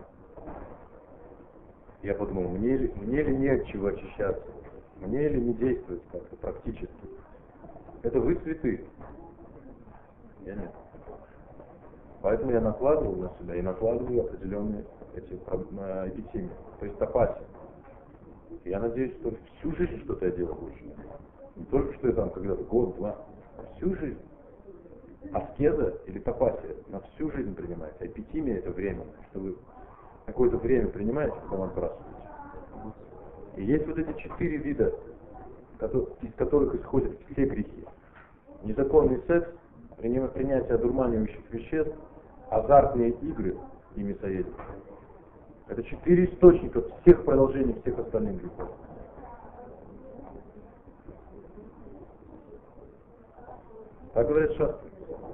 Я подумал, мне ли не от чего очищаться? Мне ли не действовать как-то практически? Это вы святые. Я нет. Поэтому я накладывал на себя и накладываю определенные эти эпитемии. То есть апатия. Я надеюсь, что всю жизнь что-то я делал больше. Не только что я там когда-то год-два, а всю жизнь. Аскеза или тапатия на всю жизнь принимается. Эпитемия это время, что вы какое-то время принимаете, потом отбрасываете. И есть вот эти 4 вида, из которых исходят все грехи. Незаконный секс, принятие одурманивающих веществ, азартные игры и мясоедение. Это 4 источника всех продолжений всех остальных грехов. Так говорят шастры.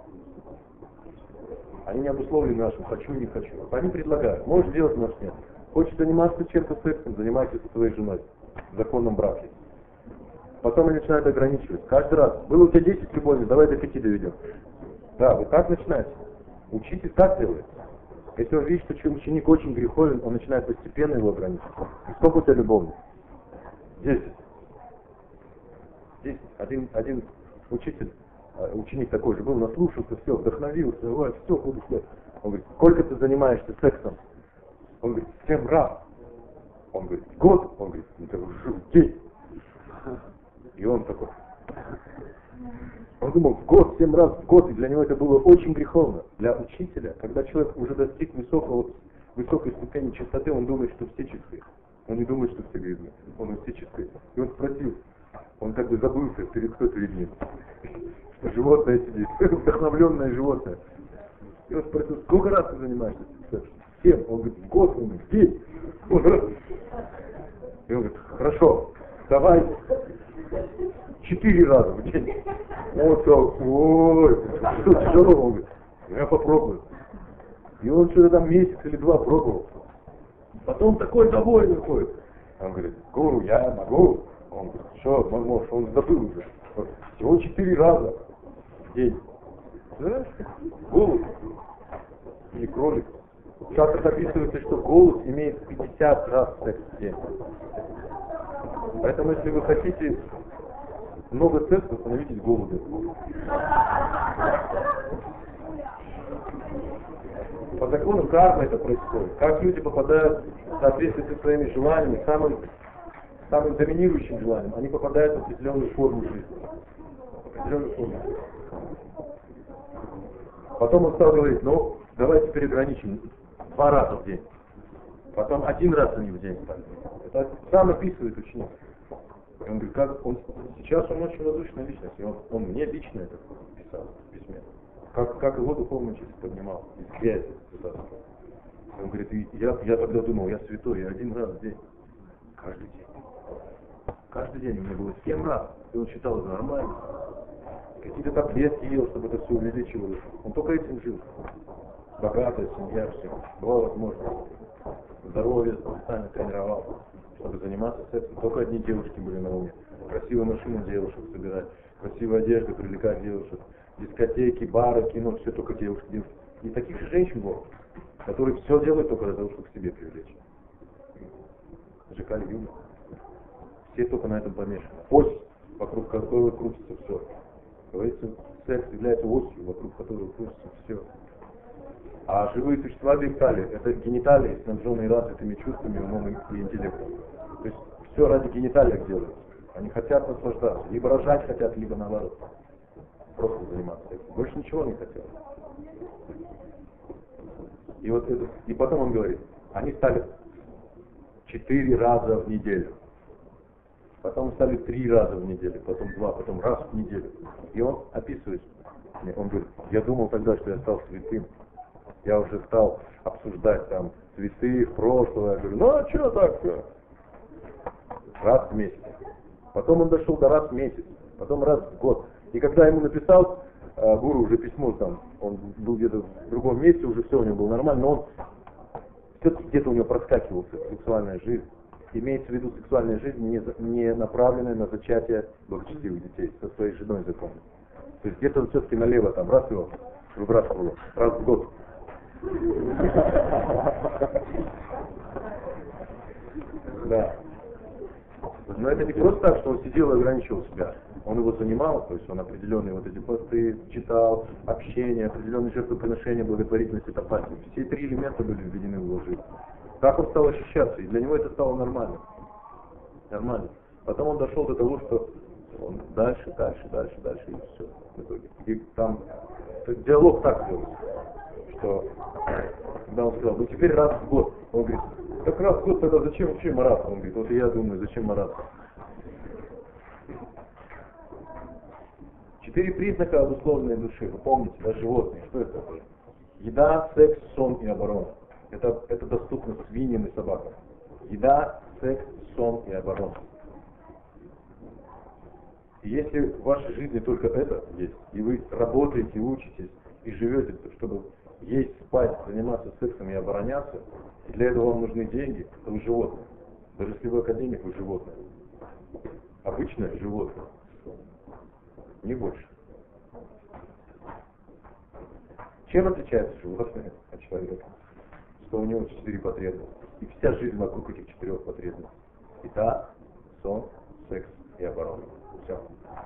Они не обусловлены нашим «хочу, не хочу». Они предлагают. Можешь делать, можешь нет. Хочешь заниматься чем-то сексом, занимайся со своей женой в законном браке. Потом они начинают ограничивать. Каждый раз. Было у тебя 10 любовниц, давай до 5 доведем. Да, вы как начинаете? Учитесь, как делать. Если он видит, что ученик очень греховен, он начинает постепенно его ограничивать. И сколько у тебя любовниц? 10. 10. Один учитель, ученик такой же был, наслушался, все, вдохновился, ой, все, буду все. Он говорит, сколько ты занимаешься сексом? Он говорит, 7 раз. Он говорит, год? Он говорит, это уже день. И он такой. Он думал, в год, 7 раз в год, и для него это было очень греховно. Для учителя, когда человек уже достиг высокой ступени чистоты, он думает, что все чистые. Он не думает, что все грязные. Он все чистые. И он спросил, он как бы забылся, кто перед ним. Что животное сидит, вдохновленное животное. И он спросил, сколько раз ты занимаешься сексом? 7. Он говорит, в год, он говорит, в день. И он говорит, хорошо, давай 4 раза в день. Вот так, ой, что тяжело, он говорит, я попробую. И он что-то там месяц или 2 пробовал. Потом такой довольный ходит. Он говорит, гуру, я могу. Он говорит, что, можешь, он забыл уже. Всего 4 раза в день. Знаешь, голубь или кролик. Часто описывается, что голубь имеет 50 раз секс в день. Поэтому, если вы хотите много секса, становитесь голубем. По закону кармы это происходит. Как люди попадают в соответствии со своими желаниями, самым доминирующим желанием, они попадают в определенную форму жизни. Определенную форму. Потом он стал говорить, ну, давай теперь ограничим 2 раза в день. Потом 1 раз они в день стали. Это сам описывает ученик. И он говорит, сейчас он очень возвышенная личность, и он мне лично это писал в письме. Как его духовную честь поднимал, из грязи. Он говорит, я тогда думал, я святой, я 1 раз в день. Каждый день. Каждый день у меня было 7 раз. И он считал это нормально. Какие-то таблетки ел, чтобы это все увеличивалось. Он только этим жил. Богатая семья, все. Была возможность. Здоровье специально тренировал, чтобы заниматься сексом. Только одни девушки были на уме. Красивые машины девушек собирать, красивая одежда привлекать девушек. Дискотеки, бары, кино, все только девушки. И таких же женщин было, которые все делают только для того, чтобы к себе привлечь. ЖК Юга. Все только на этом помешаны. Ось, вокруг которой крутится все. Говорится, секс является осью, вокруг которой крутится все. А живые существа гениталии — это гениталии, снабженные развитыми чувствами, умом и интеллектом. То есть все ради гениталиев делают. Они хотят наслаждаться. Либо рожать хотят, либо наоборот. Просто заниматься сексом. Больше ничего не хотят. И вот это, и потом он говорит, они стали 4 раза в неделю. Потом стали 3 раза в неделю, потом 2, потом раз в неделю. И он описывает мне, он говорит, я думал тогда, что я стал святым. Я уже стал обсуждать там цветы, прошлое. Я говорю, ну а что так? Раз в месяц. Потом он дошел до раз в месяц, потом раз в год. И когда ему написал гуру уже письмо, там, он был где-то в другом месте, уже все у него было нормально, но он все-таки где-то у него проскакивала сексуальная жизнь. Имеется в виду сексуальная жизнь, не направленная на зачатие благочестивых детей, со своей женой законной. То есть где-то все-таки налево там раз его выбрасывало, раз в год. Да. Но это не просто так, что он сидел и ограничивал себя. Он его занимал, то есть он определенные вот эти посты читал, общение, определенные жертвоприношения, благотворительность, это пассия. Все три элемента были введены в его жизнь. Так он стал ощущаться, и для него это стало нормально. Нормально. Потом он дошел до того, что он дальше, и все в итоге. И там диалог так был, что когда он сказал, ну теперь раз в год, он говорит, как раз в год, тогда зачем вообще мараться? Он говорит, вот и я думаю, зачем мараться? 4 признака обусловленной души, вы помните, да, животные, что это такое? Еда, секс, сон и оборона. Это доступно свиньям и собакам. Еда, секс, сон и оборона. И если в вашей жизни только это есть, и вы работаете, учитесь и живете, чтобы есть, спать, заниматься сексом и обороняться, и для этого вам нужны деньги, то вы животное. Даже если вы академик, вы животное. Обычное животное. Не больше. Чем отличается животное от человека? Что у него 4 потребности. И вся жизнь вокруг этих 4 потребностей. Еда, сон, секс и оборона. Все.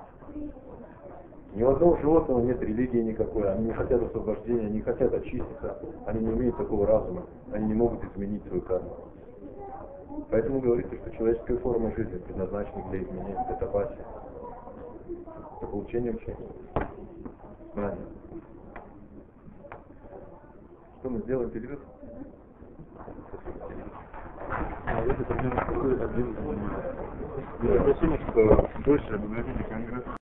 Ни у одного животного нет религии никакой, они не хотят освобождения, они не хотят очиститься, они не имеют такого разума, они не могут изменить свою карму. Поэтому говорится, что человеческая форма жизни предназначена для изменения, для тапасия, для получения учения, знания. Что мы сделаем перерыв? Это примерно какой один. Я просил, что дольше объявили конгресс.